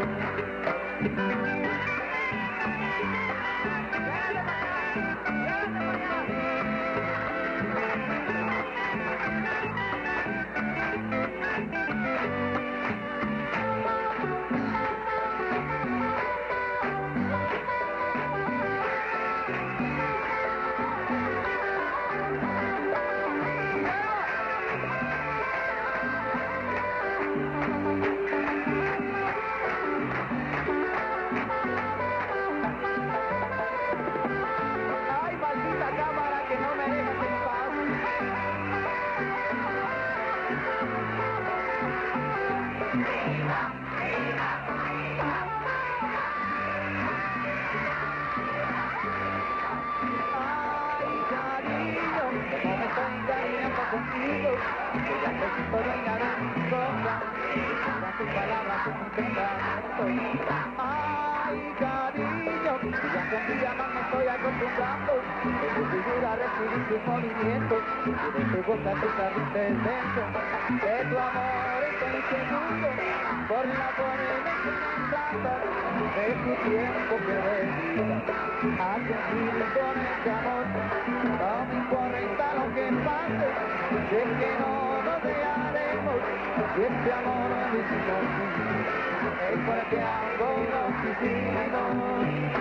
Contigo, que ya te siento dueña de mis cosas, con tus palabras en un pensamiento. Ay, cariño, que ya con día más me estoy acostumbrando, de tu figura recibir tus movimientos, y de tu boca tus ardientes besos, de tu amor estoy seguro, por la forma en que me tratas, de tu tiempo que dedicas a cumplir con este amor. No me importa lo que pase, sé que no nos dejaremos, y este amor lo hicimos juntos, es porque algo nos hicimos.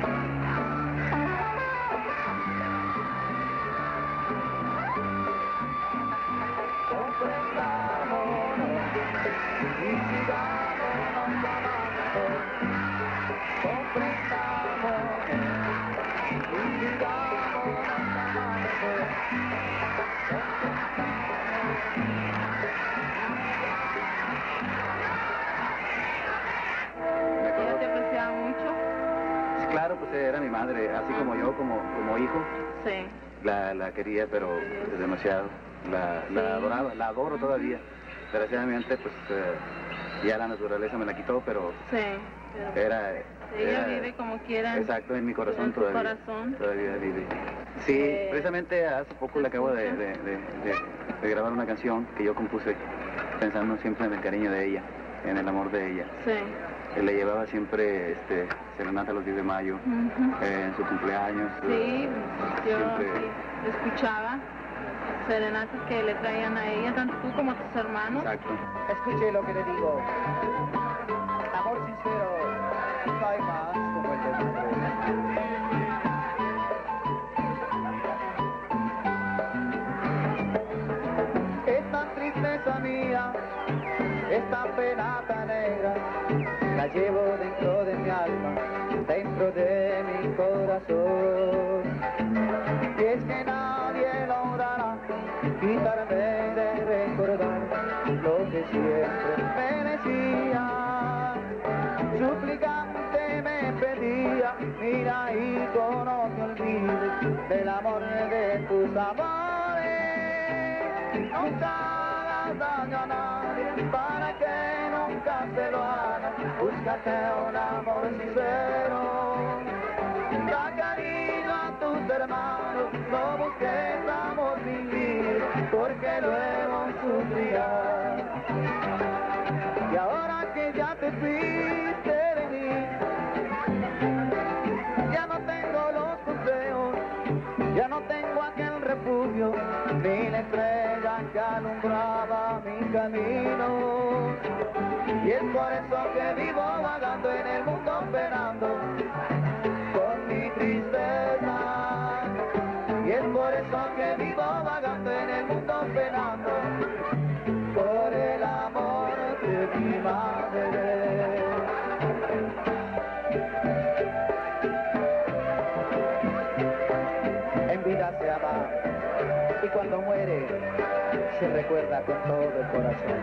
Comprendámonos y sigámonos amando. Comprendámonos y sigámonos amando. ¿Ella te apreciaba mucho? Claro, pues era mi madre, así como yo, como hijo. Sí. La quería, pero demasiado. La adoraba, la adoro todavía. Desgraciadamente, pues ya la naturaleza me la quitó, pero sí, ella vive como quiera. Exacto, en mi corazón en tu todavía. Corazón. Todavía vive. Sí, precisamente hace poco le acabo de grabar una canción que yo compuse pensando siempre en el cariño de ella, en el amor de ella. Sí. Le llevaba siempre serenata los 10 de mayo, en su cumpleaños. Sí, yo siempre... sí, escuchaba serenatas que le traían a ella, tanto tú como tus hermanos. Exacto. Escuche lo que le digo. Amor sincero, no hay más como el de tu esta tristeza mía, esta pena tan negra, la llevo dentro de mi alma, dentro de mi corazón. Y es que nadie logrará quitarme de recordar lo que siempre me decía. Suplicante me pedía, mira hijo, no te olvides del amor de tus amores. Nunca hagas daño a nadie para que nunca se lo haga. Búscate un amor sincero. hermanos, no busquemos vivir, porque luego sufrirás. Y ahora que ya te fuiste de mí, ya no tengo los consejos, ya no tengo aquel refugio, ni la estrella que alumbraba mi camino. Y es por eso que vivo vagando en el mundo penando con mi tristeza. Y es por eso que vivo vagando en el mundo penando por el amor de mi madre. En vida se ama y cuando muere se recuerda con todo el corazón.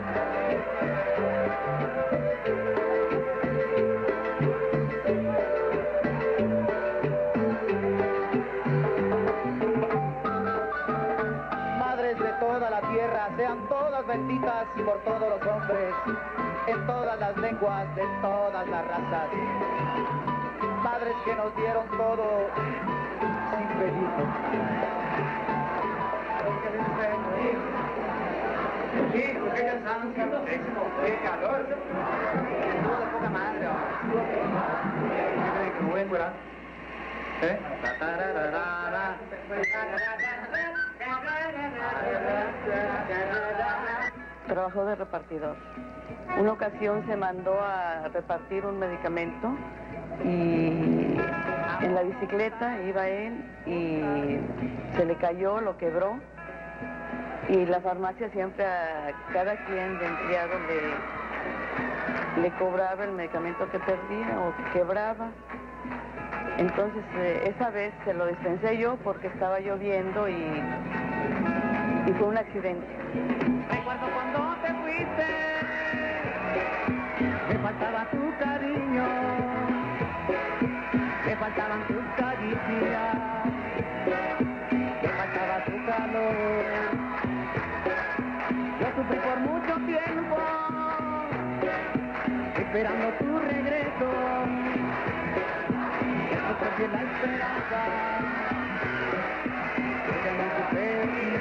Madres de toda la tierra, sean todas benditas y por todos los hombres, en todas las lenguas, de todas las razas. Madres que nos dieron todo sin pedirnos. Sí, porque ya están qué calor. Estuvo de poca madre. ¿Qué buen, verdad? ¿Eh? Trabajó de repartidor. Una ocasión se mandó a repartir un medicamento y en la bicicleta iba él y se le cayó, lo quebró. Y la farmacia siempre a cada quien de empleado le cobraba el medicamento que perdía o que quebraba. Entonces esa vez se lo dispensé yo porque estaba lloviendo y fue un accidente. Recuerdo cuando te fuiste, me faltaba tu cariño, me faltaban tus caricias, me faltaba tu calor. Yo sufrí por mucho tiempo, esperando tu regreso. Eso traje la esperanza, que no te perdí.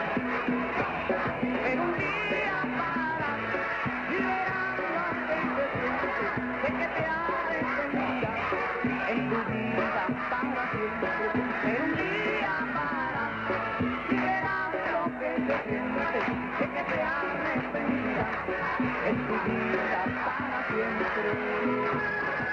Pero un día para liberar lo que te sientes, de que te arrepentirás en tu vida para siempre. Pero un día para liberar lo que te sientes, de que te arrepentirás en tu vida para siempre.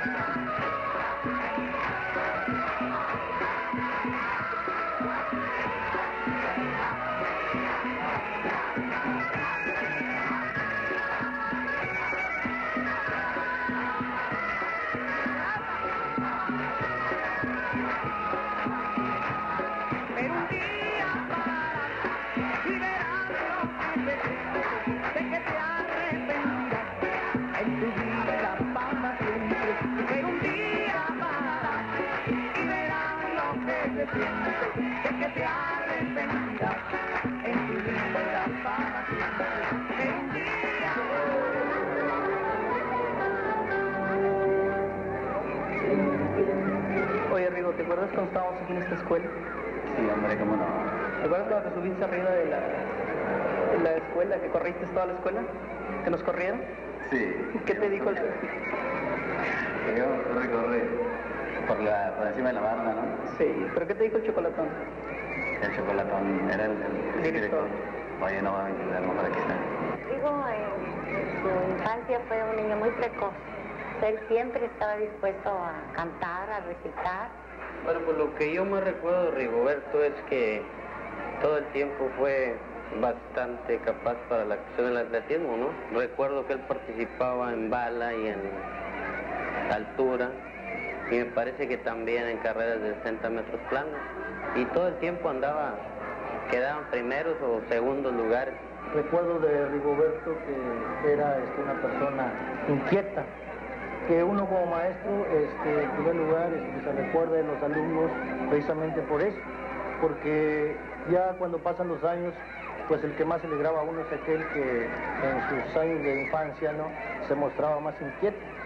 Oye, Rigo, ¿te acuerdas cuando estábamos aquí en esta escuela? Sí, hombre, cómo no. ¿Te acuerdas cuando te subiste arriba de la escuela, que corriste toda la escuela? ¿Que nos corrieron? Sí. ¿Qué te dijo el...? Que yo corre por encima de la barra, ¿no? Sí, ¿pero qué te dijo el chocolatón? El chocolatón era el director. Oye, no, a lo mejor aquí está. Rigo, en su infancia fue un niño muy precoz. Él siempre estaba dispuesto a cantar, a recitar. Bueno, pues lo que yo me recuerdo de Rigoberto es que todo el tiempo fue bastante capaz para la cuestión del atletismo, ¿no? Recuerdo que él participaba en bala y en altura, y me parece que también en carreras de 60 metros planos. Y todo el tiempo quedaban primeros o segundos lugares. Recuerdo de Rigoberto que era una persona inquieta, que uno como maestro, en primer lugar, se recuerda de los alumnos precisamente por eso, porque ya cuando pasan los años, pues el que más se le graba a uno es aquel que en sus años de infancia, ¿no?, se mostraba más inquieto.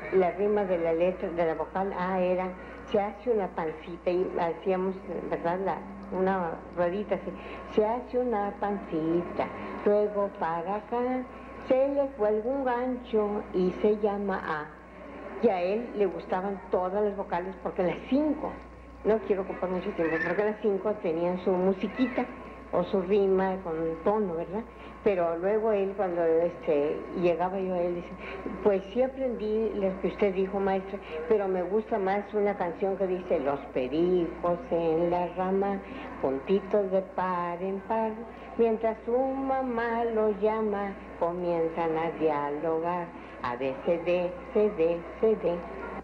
la rima de la letra, de la vocal A era, se hace una pancita, y hacíamos, ¿verdad?, una ruedita así, se hace una pancita, luego para acá, se le cuelga un gancho y se llama A. Y a él le gustaban todas las vocales porque las 5, no quiero ocupar mucho tiempo, porque las 5 tenían su musiquita o su rima con tono, ¿verdad? Pero luego él, cuando llegaba yo a él, dice, pues sí aprendí lo que usted dijo, maestra, pero me gusta más una canción que dice, los pericos en la rama, puntitos de par en par, mientras su mamá los llama, comienzan a dialogar, A, B, C, D, C, D, C, D.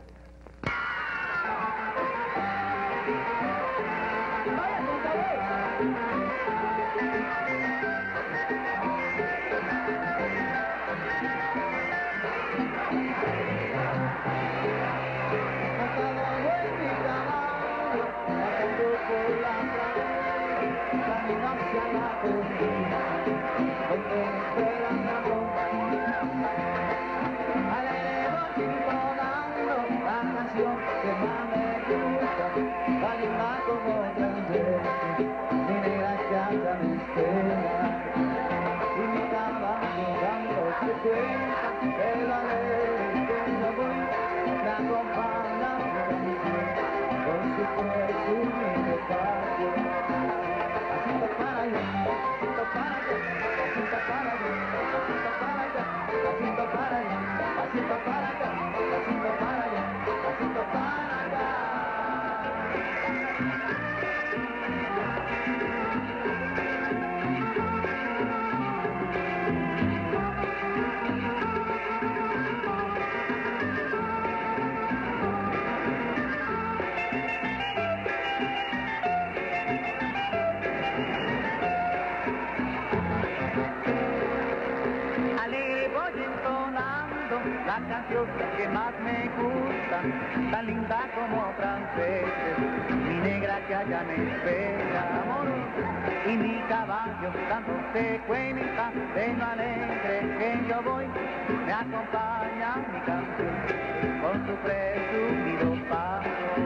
La canción que más me gusta, tan linda como otras veces, mi negra que allá me espera, amor, y mi caballo dándose cuenta de lo alegre que yo voy, me acompaña mi canción con su presumido paso.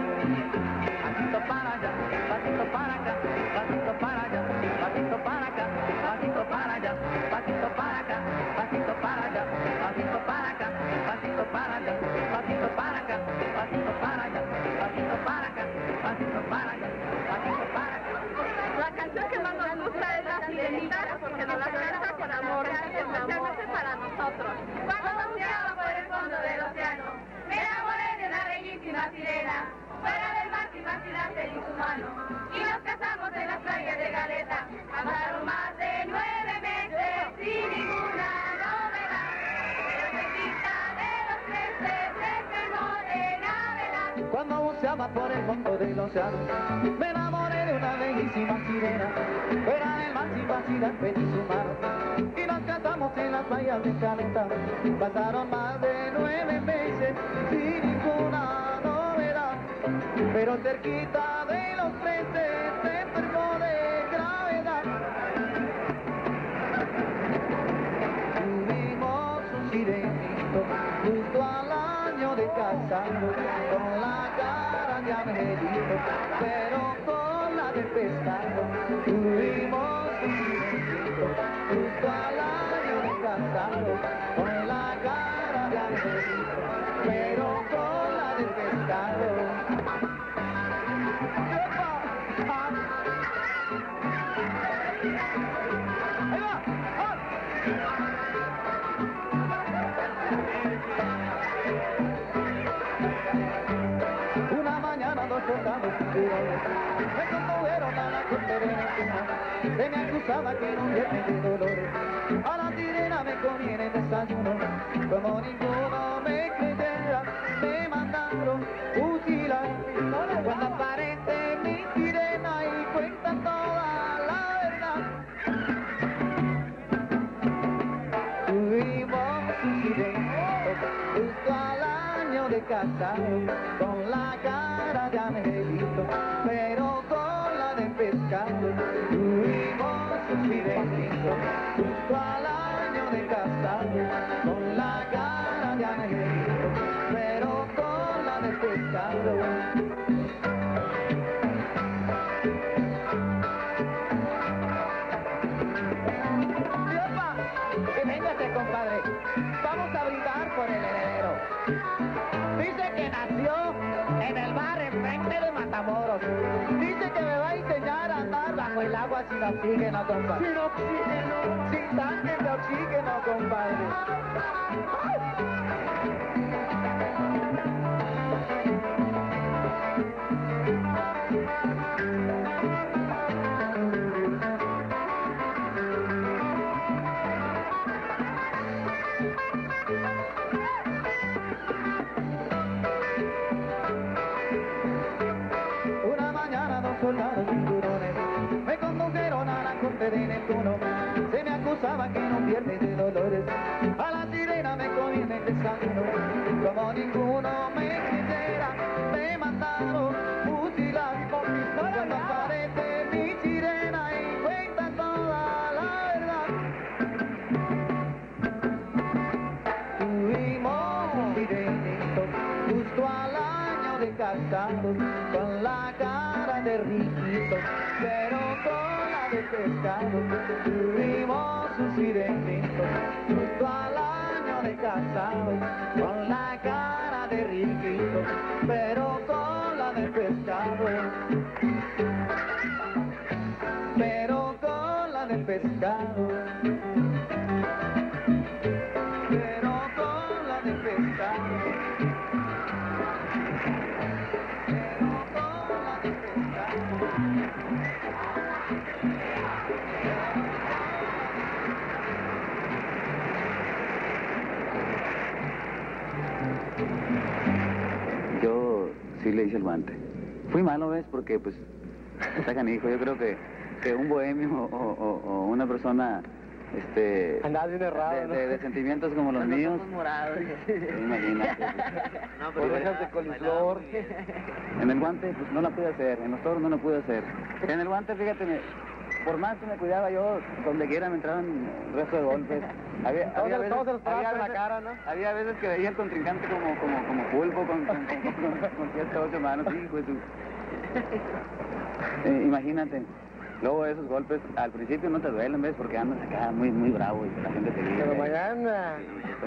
Pasito para allá, pasito para acá, pasito para allá, pasito para acá, pasito para allá, pasito para acá, pasito para allá, pasito para acá, pasito para allá, pasito para acá, pasito para allá, pasito para acá, pasito para allá, pasito para acá. La canción que más nos gusta es La Sirenita, porque nos la canta con amor, especialmente para nosotros. Cuando buceaba por el fondo del océano, me enamoré de una bellísima sirena. Fuera del mar sin vacilar seguí su mano, y nos casamos en las playas de Galeta. Pasaron más de 9 meses sin ninguna novedad, pero cerquita de los 13 se estrenó de Navidad. Cuando buceaba por el fondo del océano, me enamoré de una bellísima sirena. Fuera del mar sin vacilar pedí su mano, y nos casamos en las playas de Galeta. Pasaron más de 9 meses sin ninguna novedad, pero cerquita de los 13 se enfermó de gravedad. Tuvimos un sirenito justo al año de casado, con la cara de angelito, pero con la de pescado. Tuvimos un sirenito justo al año de casado, con la cara de angelito, pero con la de pescado. Una mañana dos soldados tiburones me condujeron a la corte de Neptuno. Se me acusaba que era un viernes de dolores, a la sirena me conviene el desayuno. Como ninguno me creyera, me mandaron fusilar. Cuando aparece mi sirena y cuenta toda la verdad. Tuvimos un sirenito justo al año de casado, con la cara de angelito, pero con la de pescado. Tuvimos un sirenito justo al año de casado, con la cara de angelito, pero pescado. Y véngase, compadre, vamos a brindar por el heredero. Dice que nació en el mar enfrente de Matamoros. Dice que me va a enseñar a andar bajo el agua sin oxígeno, compadre. Sin oxígeno. Sin tanque de oxígeno, compadre. Una mañana dos soldados cinturones me condujeron a la corte de Neptuno. Se me acusaba que no pierde de dolores. A la sirena me comí en el desayuno. Como ninguno me quisiera, me mandaron fusilar. Cuando aparece mi sirena y cuenta toda la verdad. Tuvimos un sirenito justo al año de casados, con la cara de riquito, pero con la de pescado. Tuvimos un sirenito justo al año de casados, con la cara de riquito, pero con la de pescado. Pero con la de pescado. Pero con la de pescado. Yo sí le hice el guante. Fui malo, ¿ves? Porque, pues, está canijo. Yo creo que un bohemio o una persona, Andaba bien errado, ¿no? de sentimientos como los míos. morados. Imagínate. Orejas de coliflor. En el guante, pues, no la pude hacer. En los toros no la pude hacer. En el guante, fíjate, por más que me cuidaba yo, donde quiera me entraban el resto de golpes. Había veces que veía el contrincante como pulpo con 7 o 8 manos. Hijo de tu... imagínate. Luego esos golpes, al principio no te duelen, ¿ves? Porque andas acá muy bravo y la gente te dice. Pero mañana.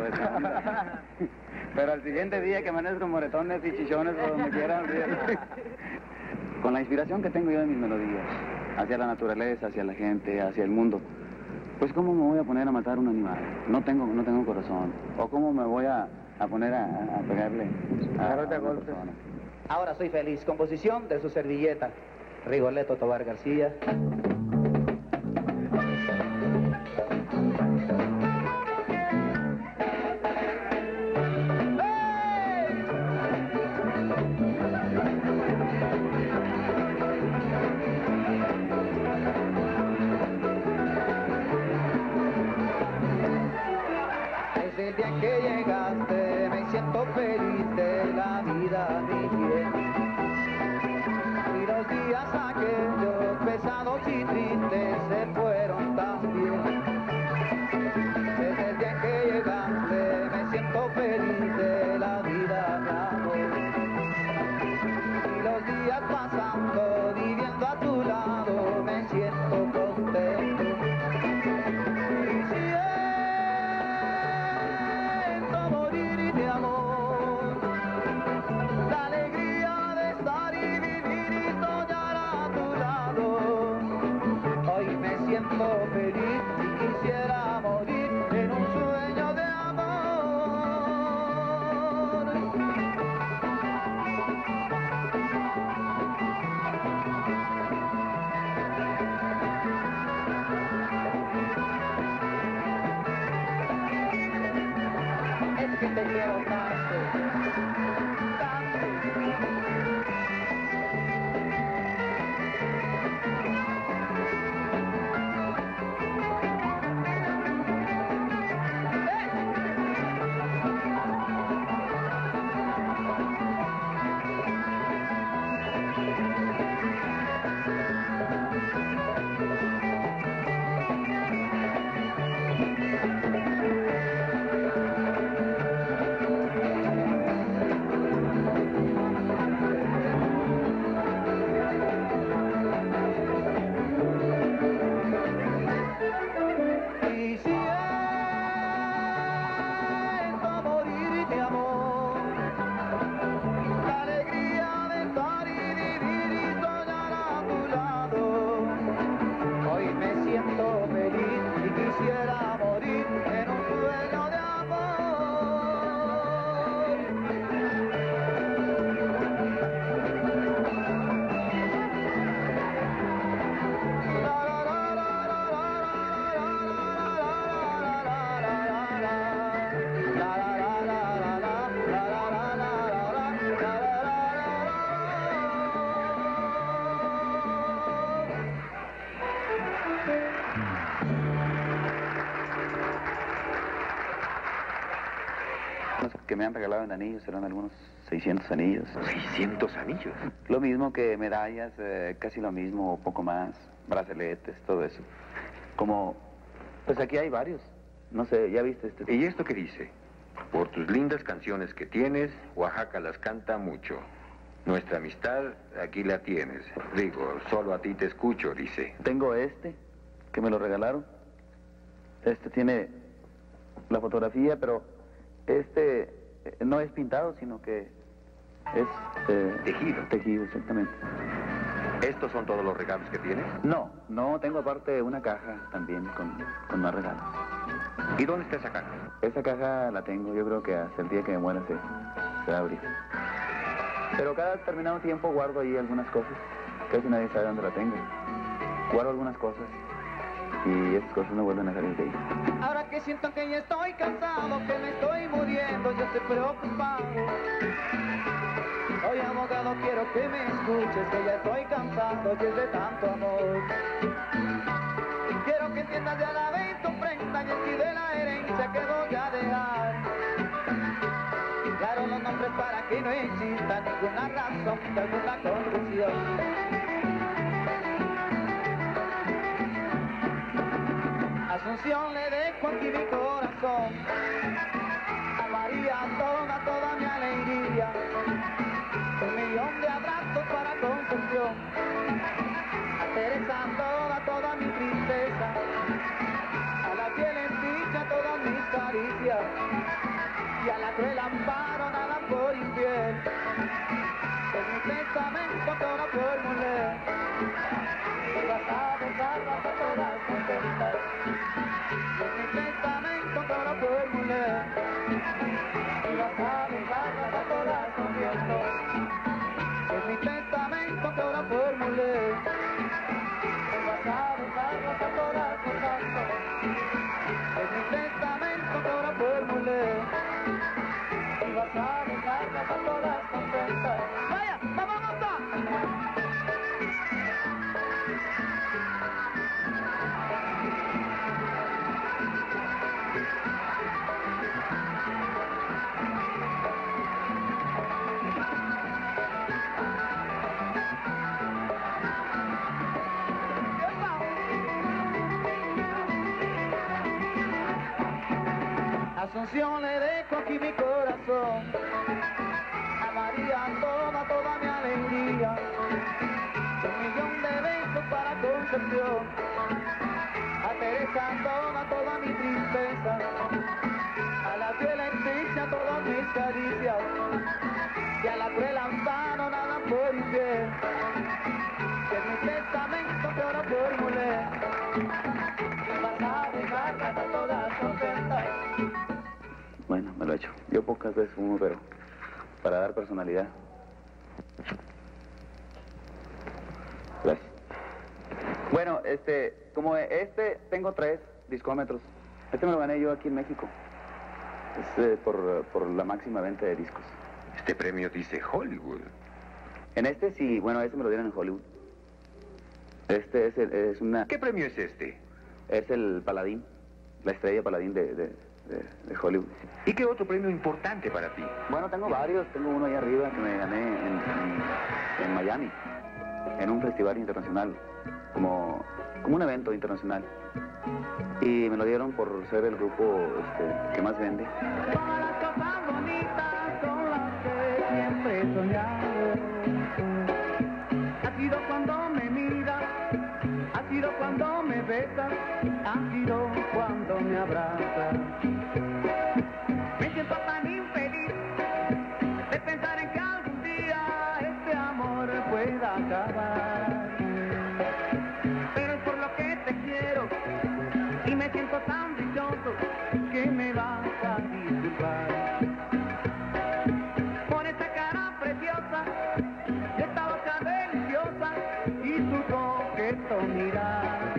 Pero al siguiente día que amanezco con moretones y chichones por donde quiera, con la inspiración que tengo yo de mis melodías, hacia la naturaleza, hacia la gente, hacia el mundo, pues ¿cómo me voy a poner a matar un animal? No tengo corazón. ¿O cómo me voy a poner a pegarle a una persona? Ahora soy feliz. Composición de su servilleta. Rigoletto Tobar García. Desde el día en que llegaste me siento feliz de la vida, mi bien. Y los días aquellos pesados y tristes se fueron también. Desde el día en que llegaste me siento feliz de la vida, mi amor. Y los días pasando, viviendo a tu lado, me siento contento. Y siento morir de amor, la alegría de estar y vivir y soñar a tu lado. Hoy me siento feliz y quisiera morir en un sueño de amor. Es que te quiero tanto, tanto. me han regalado en anillos, serán algunos 600 anillos. ¿600 anillos? Lo mismo que medallas, casi lo mismo, o poco más, brazaletes, todo eso. Como, pues aquí hay varios. No sé, ¿ya viste este? ¿Y esto qué dice? Por tus lindas canciones que tienes, Oaxaca las canta mucho. Nuestra amistad, aquí la tienes. Rigo, solo a ti te escucho, dice. Tengo este, que me lo regalaron. Este tiene la fotografía, pero este no es pintado, sino que es... tejido. Tejido, exactamente. ¿Estos son todos los regalos que tienes? No, tengo aparte una caja también con más regalos. ¿Y dónde está esa caja? Esa caja la tengo, yo creo que hasta el día que me muera se va a abrir. Pero cada determinado tiempo guardo ahí algunas cosas. Casi nadie sabe dónde la tengo. Guardo algunas cosas y esas cosas no vuelven a salir de ahí. Ahora que siento que ya estoy cansado, que me estoy muriendo, yo estoy preocupado. Soy abogado, quiero que me escuches, que ya estoy cansado y es de tanto amor. Quiero que entiendas de a la vez, comprendas y así de la herencia que voy a dejar. Claro los nombres para que no exista ninguna razón de alguna confusión. Asunción le dejo aquí mi corazón, a María toda mi alegría, 1.000.000 de abrazos para Concepción, a Teresa toda mi tristeza, a la piel en dicha todas mis caricias, y a la cruel Amparo nada por infiel. Es mi testamento que ahora formulé, y vas a besarlas a todas contentas. Es mi testamento que ahora formulé, y vas a besarlas a todas contentas. Es mi testamento que ahora formulé, y vas a besarlas a todas contentas. Es mi testamento que ahora formulé, y vas a besarlas a todas contentas. ¡Vaya! ¡Vamos, nota! Asunción le dejo aquí mi corazón, a María toda mi alegría, 1.000.000 de besos para Concepción, a Teresa toda mi tristeza, a la fiel Enrique todas mis caricias, y a la cruel Amparo nada por infiel. Que es mi testamento que ahora formulé, y vas a dejarlas a todas contentas. Bueno, me lo he hecho. Yo pocas veces fumo, pero para dar personalidad. Gracias. Bueno, como tengo 3 discómetros. Este me lo gané yo aquí en México. Es por la máxima venta de discos. Este premio dice Hollywood. En este sí, bueno, ese me lo dieron en Hollywood. Este es una... ¿Qué premio es este? Es el Paladín, la estrella Paladín de Hollywood. ¿Y qué otro premio importante para ti? Bueno, tengo varios. Tengo uno ahí arriba que me gané en Miami, en un festival internacional, como un evento internacional. Y me lo dieron por ser el grupo que más vende. Todas las cosas bonitas son las que siempre he soñado. Ha sido cuando me miras, ha sido cuando me besas, ha sido cuando me abrazas. Me siento tan infeliz de pensar en que algún día este amor pueda acabar. Pero es por lo que te quiero y me siento tan dichoso que me vas a disculpar. Por esa cara preciosa, esta boca deliciosa y tu coqueto mirar.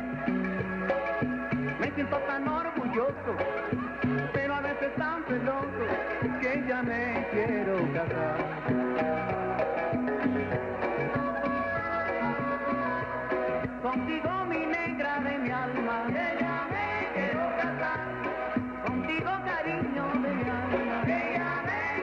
Me siento tan orgulloso, pero a veces tan celoso que ya me quiero casar. Contigo mi negra de mi alma, que ya me quiero casar. Contigo cariño de mi alma, que ya me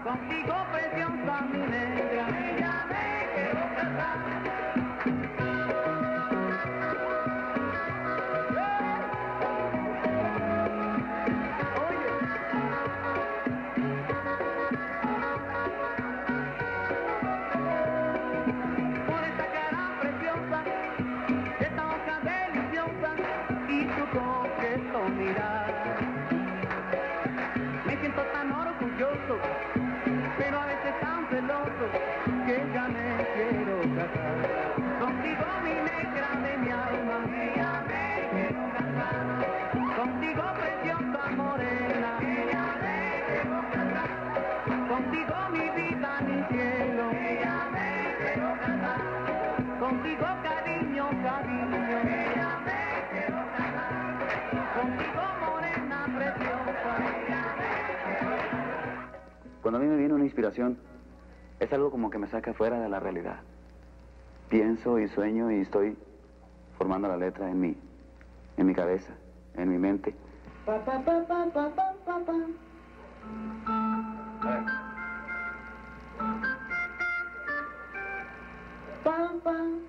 contigo preciosa mi negra, ya me quiero casar. Por esta cara preciosa, esta boca deliciosa y tu coqueto mirar, me siento tan orgulloso, pero a veces tan celoso, que ya me quiero casar. Contigo mi negra de mi alma, ya me quiero casar. Contigo preciosa morena, ya me quiero casar. Contigo mi vida, mi cielo, ya me quiero casar. Contigo cariño, cariño, ya me quiero casar. Contigo morena preciosa, ya me quiero casar. Cuando a mí me viene una inspiración, es algo como que me saca fuera de la realidad. Pienso y sueño y estoy formando la letra en mi cabeza, en mi mente. Pa, pa, pa, pa, pa, pa, pa, pa. Pam, pam.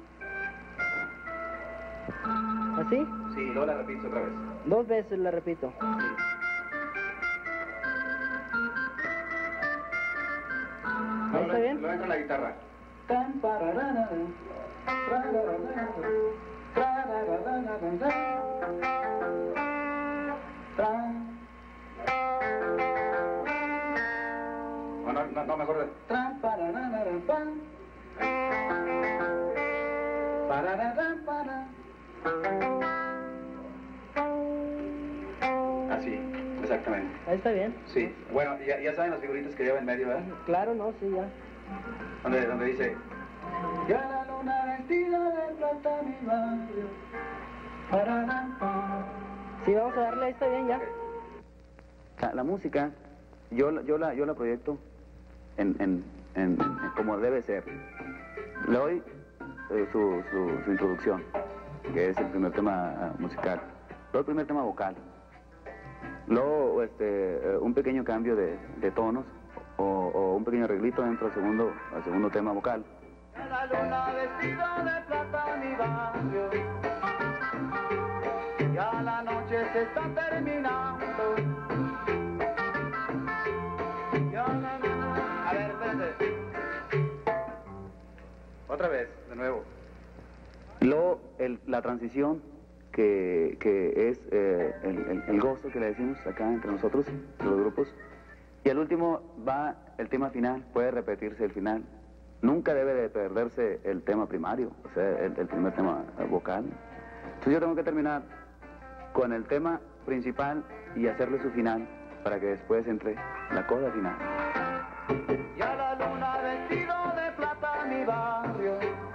¿Así? Sí, luego la repito otra vez. 2 veces la repito. ¿Ahí está bien? Luego entra la guitarra. Tan, pararara, trararara, trararara, tran. No, mejor. Tran, pararara, pam. Pararara, para. Así, exactamente. Ahí está bien. Sí, bueno, ya saben las figuritas que lleva en medio, ¿verdad? Claro, no, sí, ya. Donde dice... Ya la luna vestida de plata mi barrio. Pararara, pam. Sí, vamos a darle, ahí está bien ya. La música, yo la proyecto en como debe ser. Le doy su introducción, que es el primer tema musical. Luego el primer tema vocal. Luego un pequeño cambio de tonos o un pequeño arreglito dentro al segundo tema vocal. La luna vestida de plata mi barrio. Ya la noche se está terminando. Ya A ver, espérate. Otra vez, de nuevo. Luego la transición que es el gozo que le decimos acá entre nosotros, entre los grupos. Y al último va el tema final, puede repetirse el final. Nunca debe de perderse el tema primario, o sea, el primer tema vocal. Entonces yo tengo que terminar con el tema principal y hacerle su final para que después entre la coda final. Ya la luna vestido de plata mi barrio.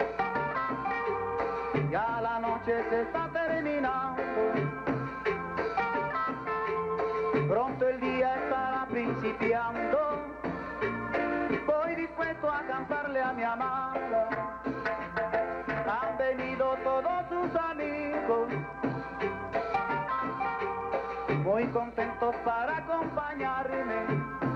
Ya la noche se está terminando. Pronto el día estará principiando. Voy dispuesto a cantarle a mi amada. Han venido todos sus amigos, muy contentos para acompañarme.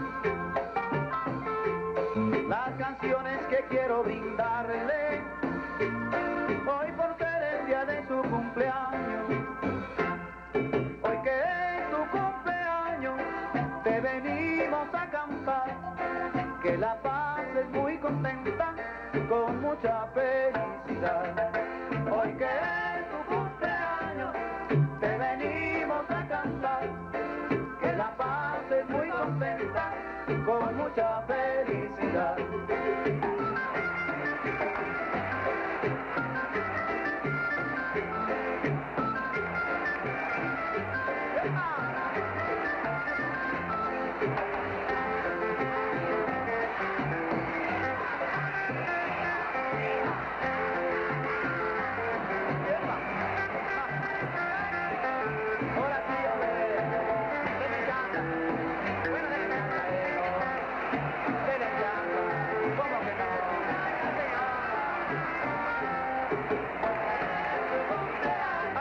Las canciones que quiero brindarle hoy por ser el día de su cumpleaños. Hoy que es su cumpleaños te venimos a cantar. Que la pases muy contenta, con mucha felicidad. Hoy que es tu cumpleaños, te venimos a cantar. Que la pases muy contenta, con mucha felicidad.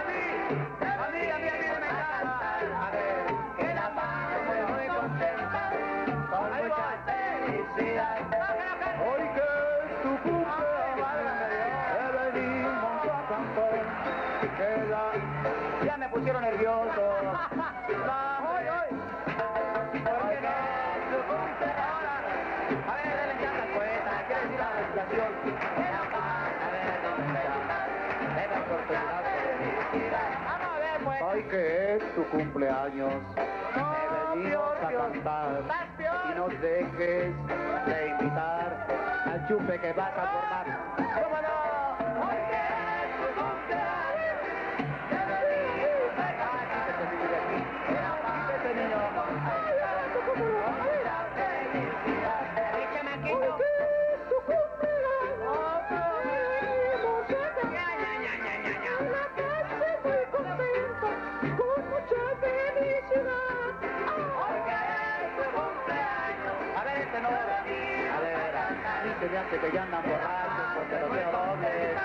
A mí me encanta. A ver, que la pases muy contenta. es tu cumpleaños, te venimos a cantar y no dejes de invitar al chupe que vas a formar. ¡Cómo no! ¡Hoy es tu cumpleaños! ¡Que venimos a cantar! ¡Este niño! ¡Mucha felicidad! ¡Mi chamaquito! Se me hace que ya andan borrachos porque los veo dobles.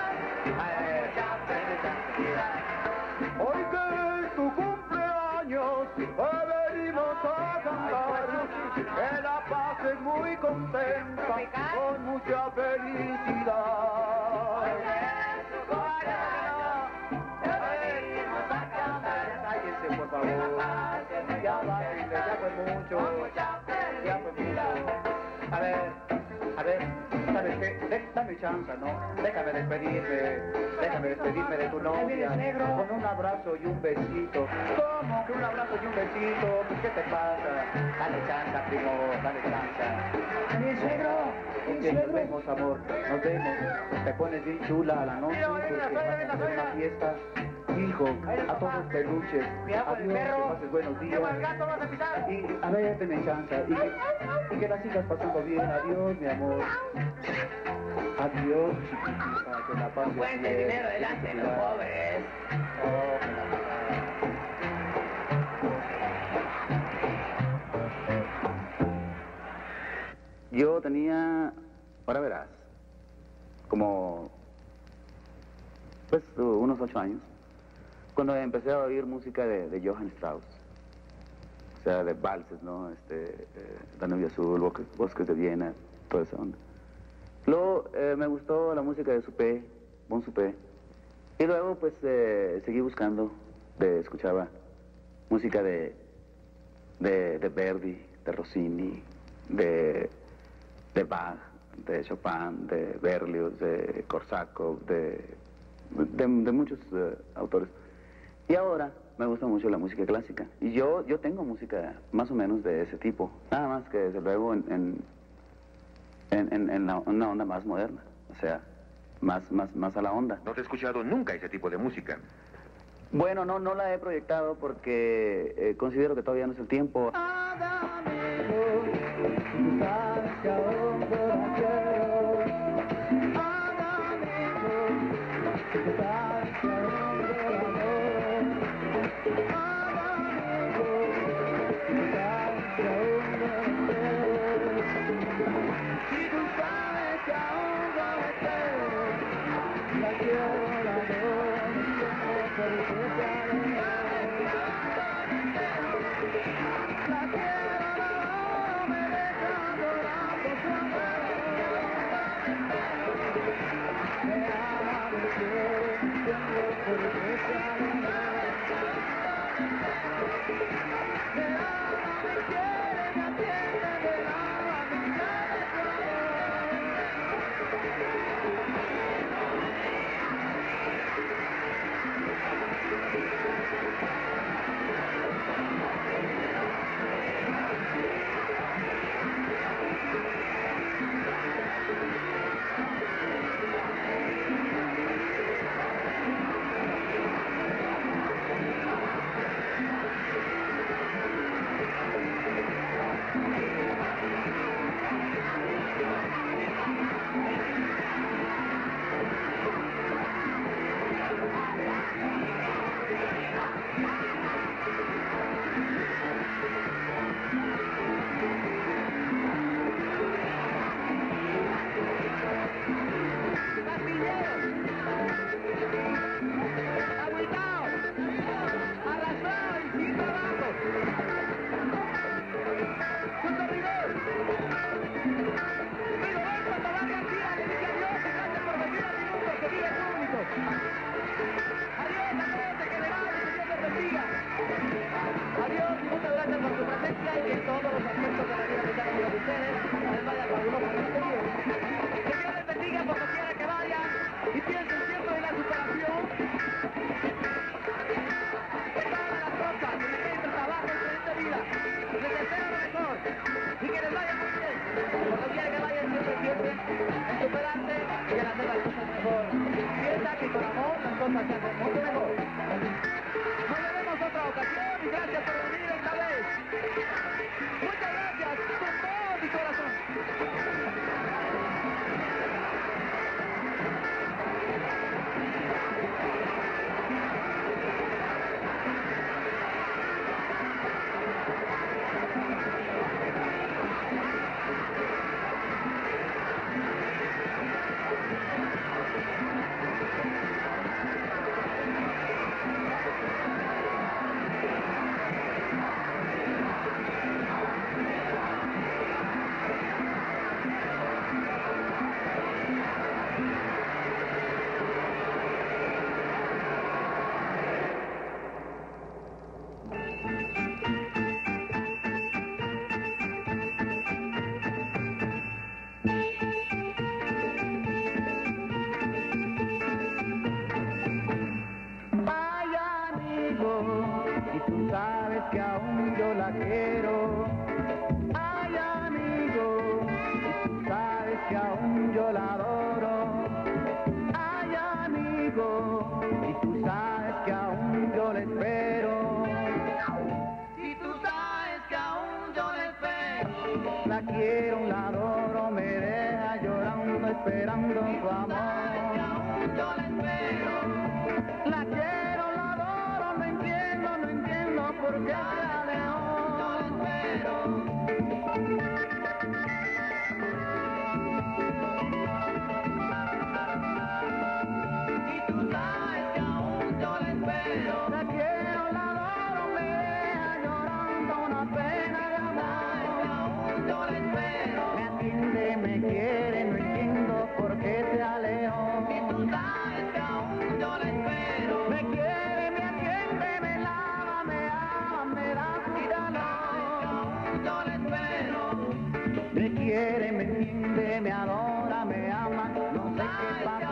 Hoy que es tu cumpleaños, venimos a cantar, que la pases muy contenta, con mucha felicidad. Hoy que es tu cumpleaños, venimos a cantar. Cállense, por favor. Ya bájenle, ya fue mucho. Ya fue mucho. A ver, ¿sabes qué? Dame chance, ¿no? Déjame despedirme de tu novia, con un abrazo y un besito. ¿Cómo que un abrazo y un besito? Pues, ¿qué te pasa? Dale chance, primo, dale chance. Mi suegro, nos vemos, amor, nos vemos. Te pones bien chula a la noche porque vas a hacer una fiesta. Hijo, a todos peluches, adiós, que pases buenos días. Y a ver, deme chance, y que la sigas pasando bien. Adiós, mi amor. Adiós, chiquitita, que la pases bien. Cuente dinero delante de los pobres. Yo tenía, ahora verás, como, pues, unos 8 años. Cuando empecé a oír música de Johann Strauss, o sea, de valses, ¿no? Danubio Azul, Bosques de Viena, toda esa onda. Luego me gustó la música de Suppé, Bon Suppé, y luego pues seguí buscando, escuchaba música de Verdi, de Rossini, de Bach, de Chopin, de Berlioz, de Korsakov, de muchos autores. Y ahora me gusta mucho la música clásica. Y yo tengo música más o menos de ese tipo. Nada más que desde luego en una onda más moderna. O sea, más a la onda. ¿No te he escuchado nunca ese tipo de música? Bueno, no la he proyectado porque considero que todavía no es el tiempo. Y piensen siempre en la superación de todas las cosas. quiera que vaya siempre en superarse y en hacer las cosas mejor. Piensa que con amor las cosas se hacen mucho mejor. Nos veremos otra ocasión y gracias por venir esta vez. Muchas gracias, con todo mi corazón. Que aún yo la quiero. Ay, amigo, tú sabes que aún yo la adoro. Ay, amigo, y tú sabes que aún yo la espero. Y tú sabes que aún yo la espero. La quiero, la adoro, me deja llorando, esperando su amor. Aún yo la espero. La quiero, la adoro, no entiendo por qué se alejó. Yo la espero. Y tú sabes que aún yo la espero. La quiero, la adoro, me deja llorando una pena de amor. Aún yo la espero. Me atiende, me quiere, no entiendo por qué se alejó. Y tú sabes que aún yo la espero. Me quiere, me atiende, me lava, me ama, me da su calor. Aún yo la espero. Me quiere, me entiende, me adora, me ama, no sé qué pasa.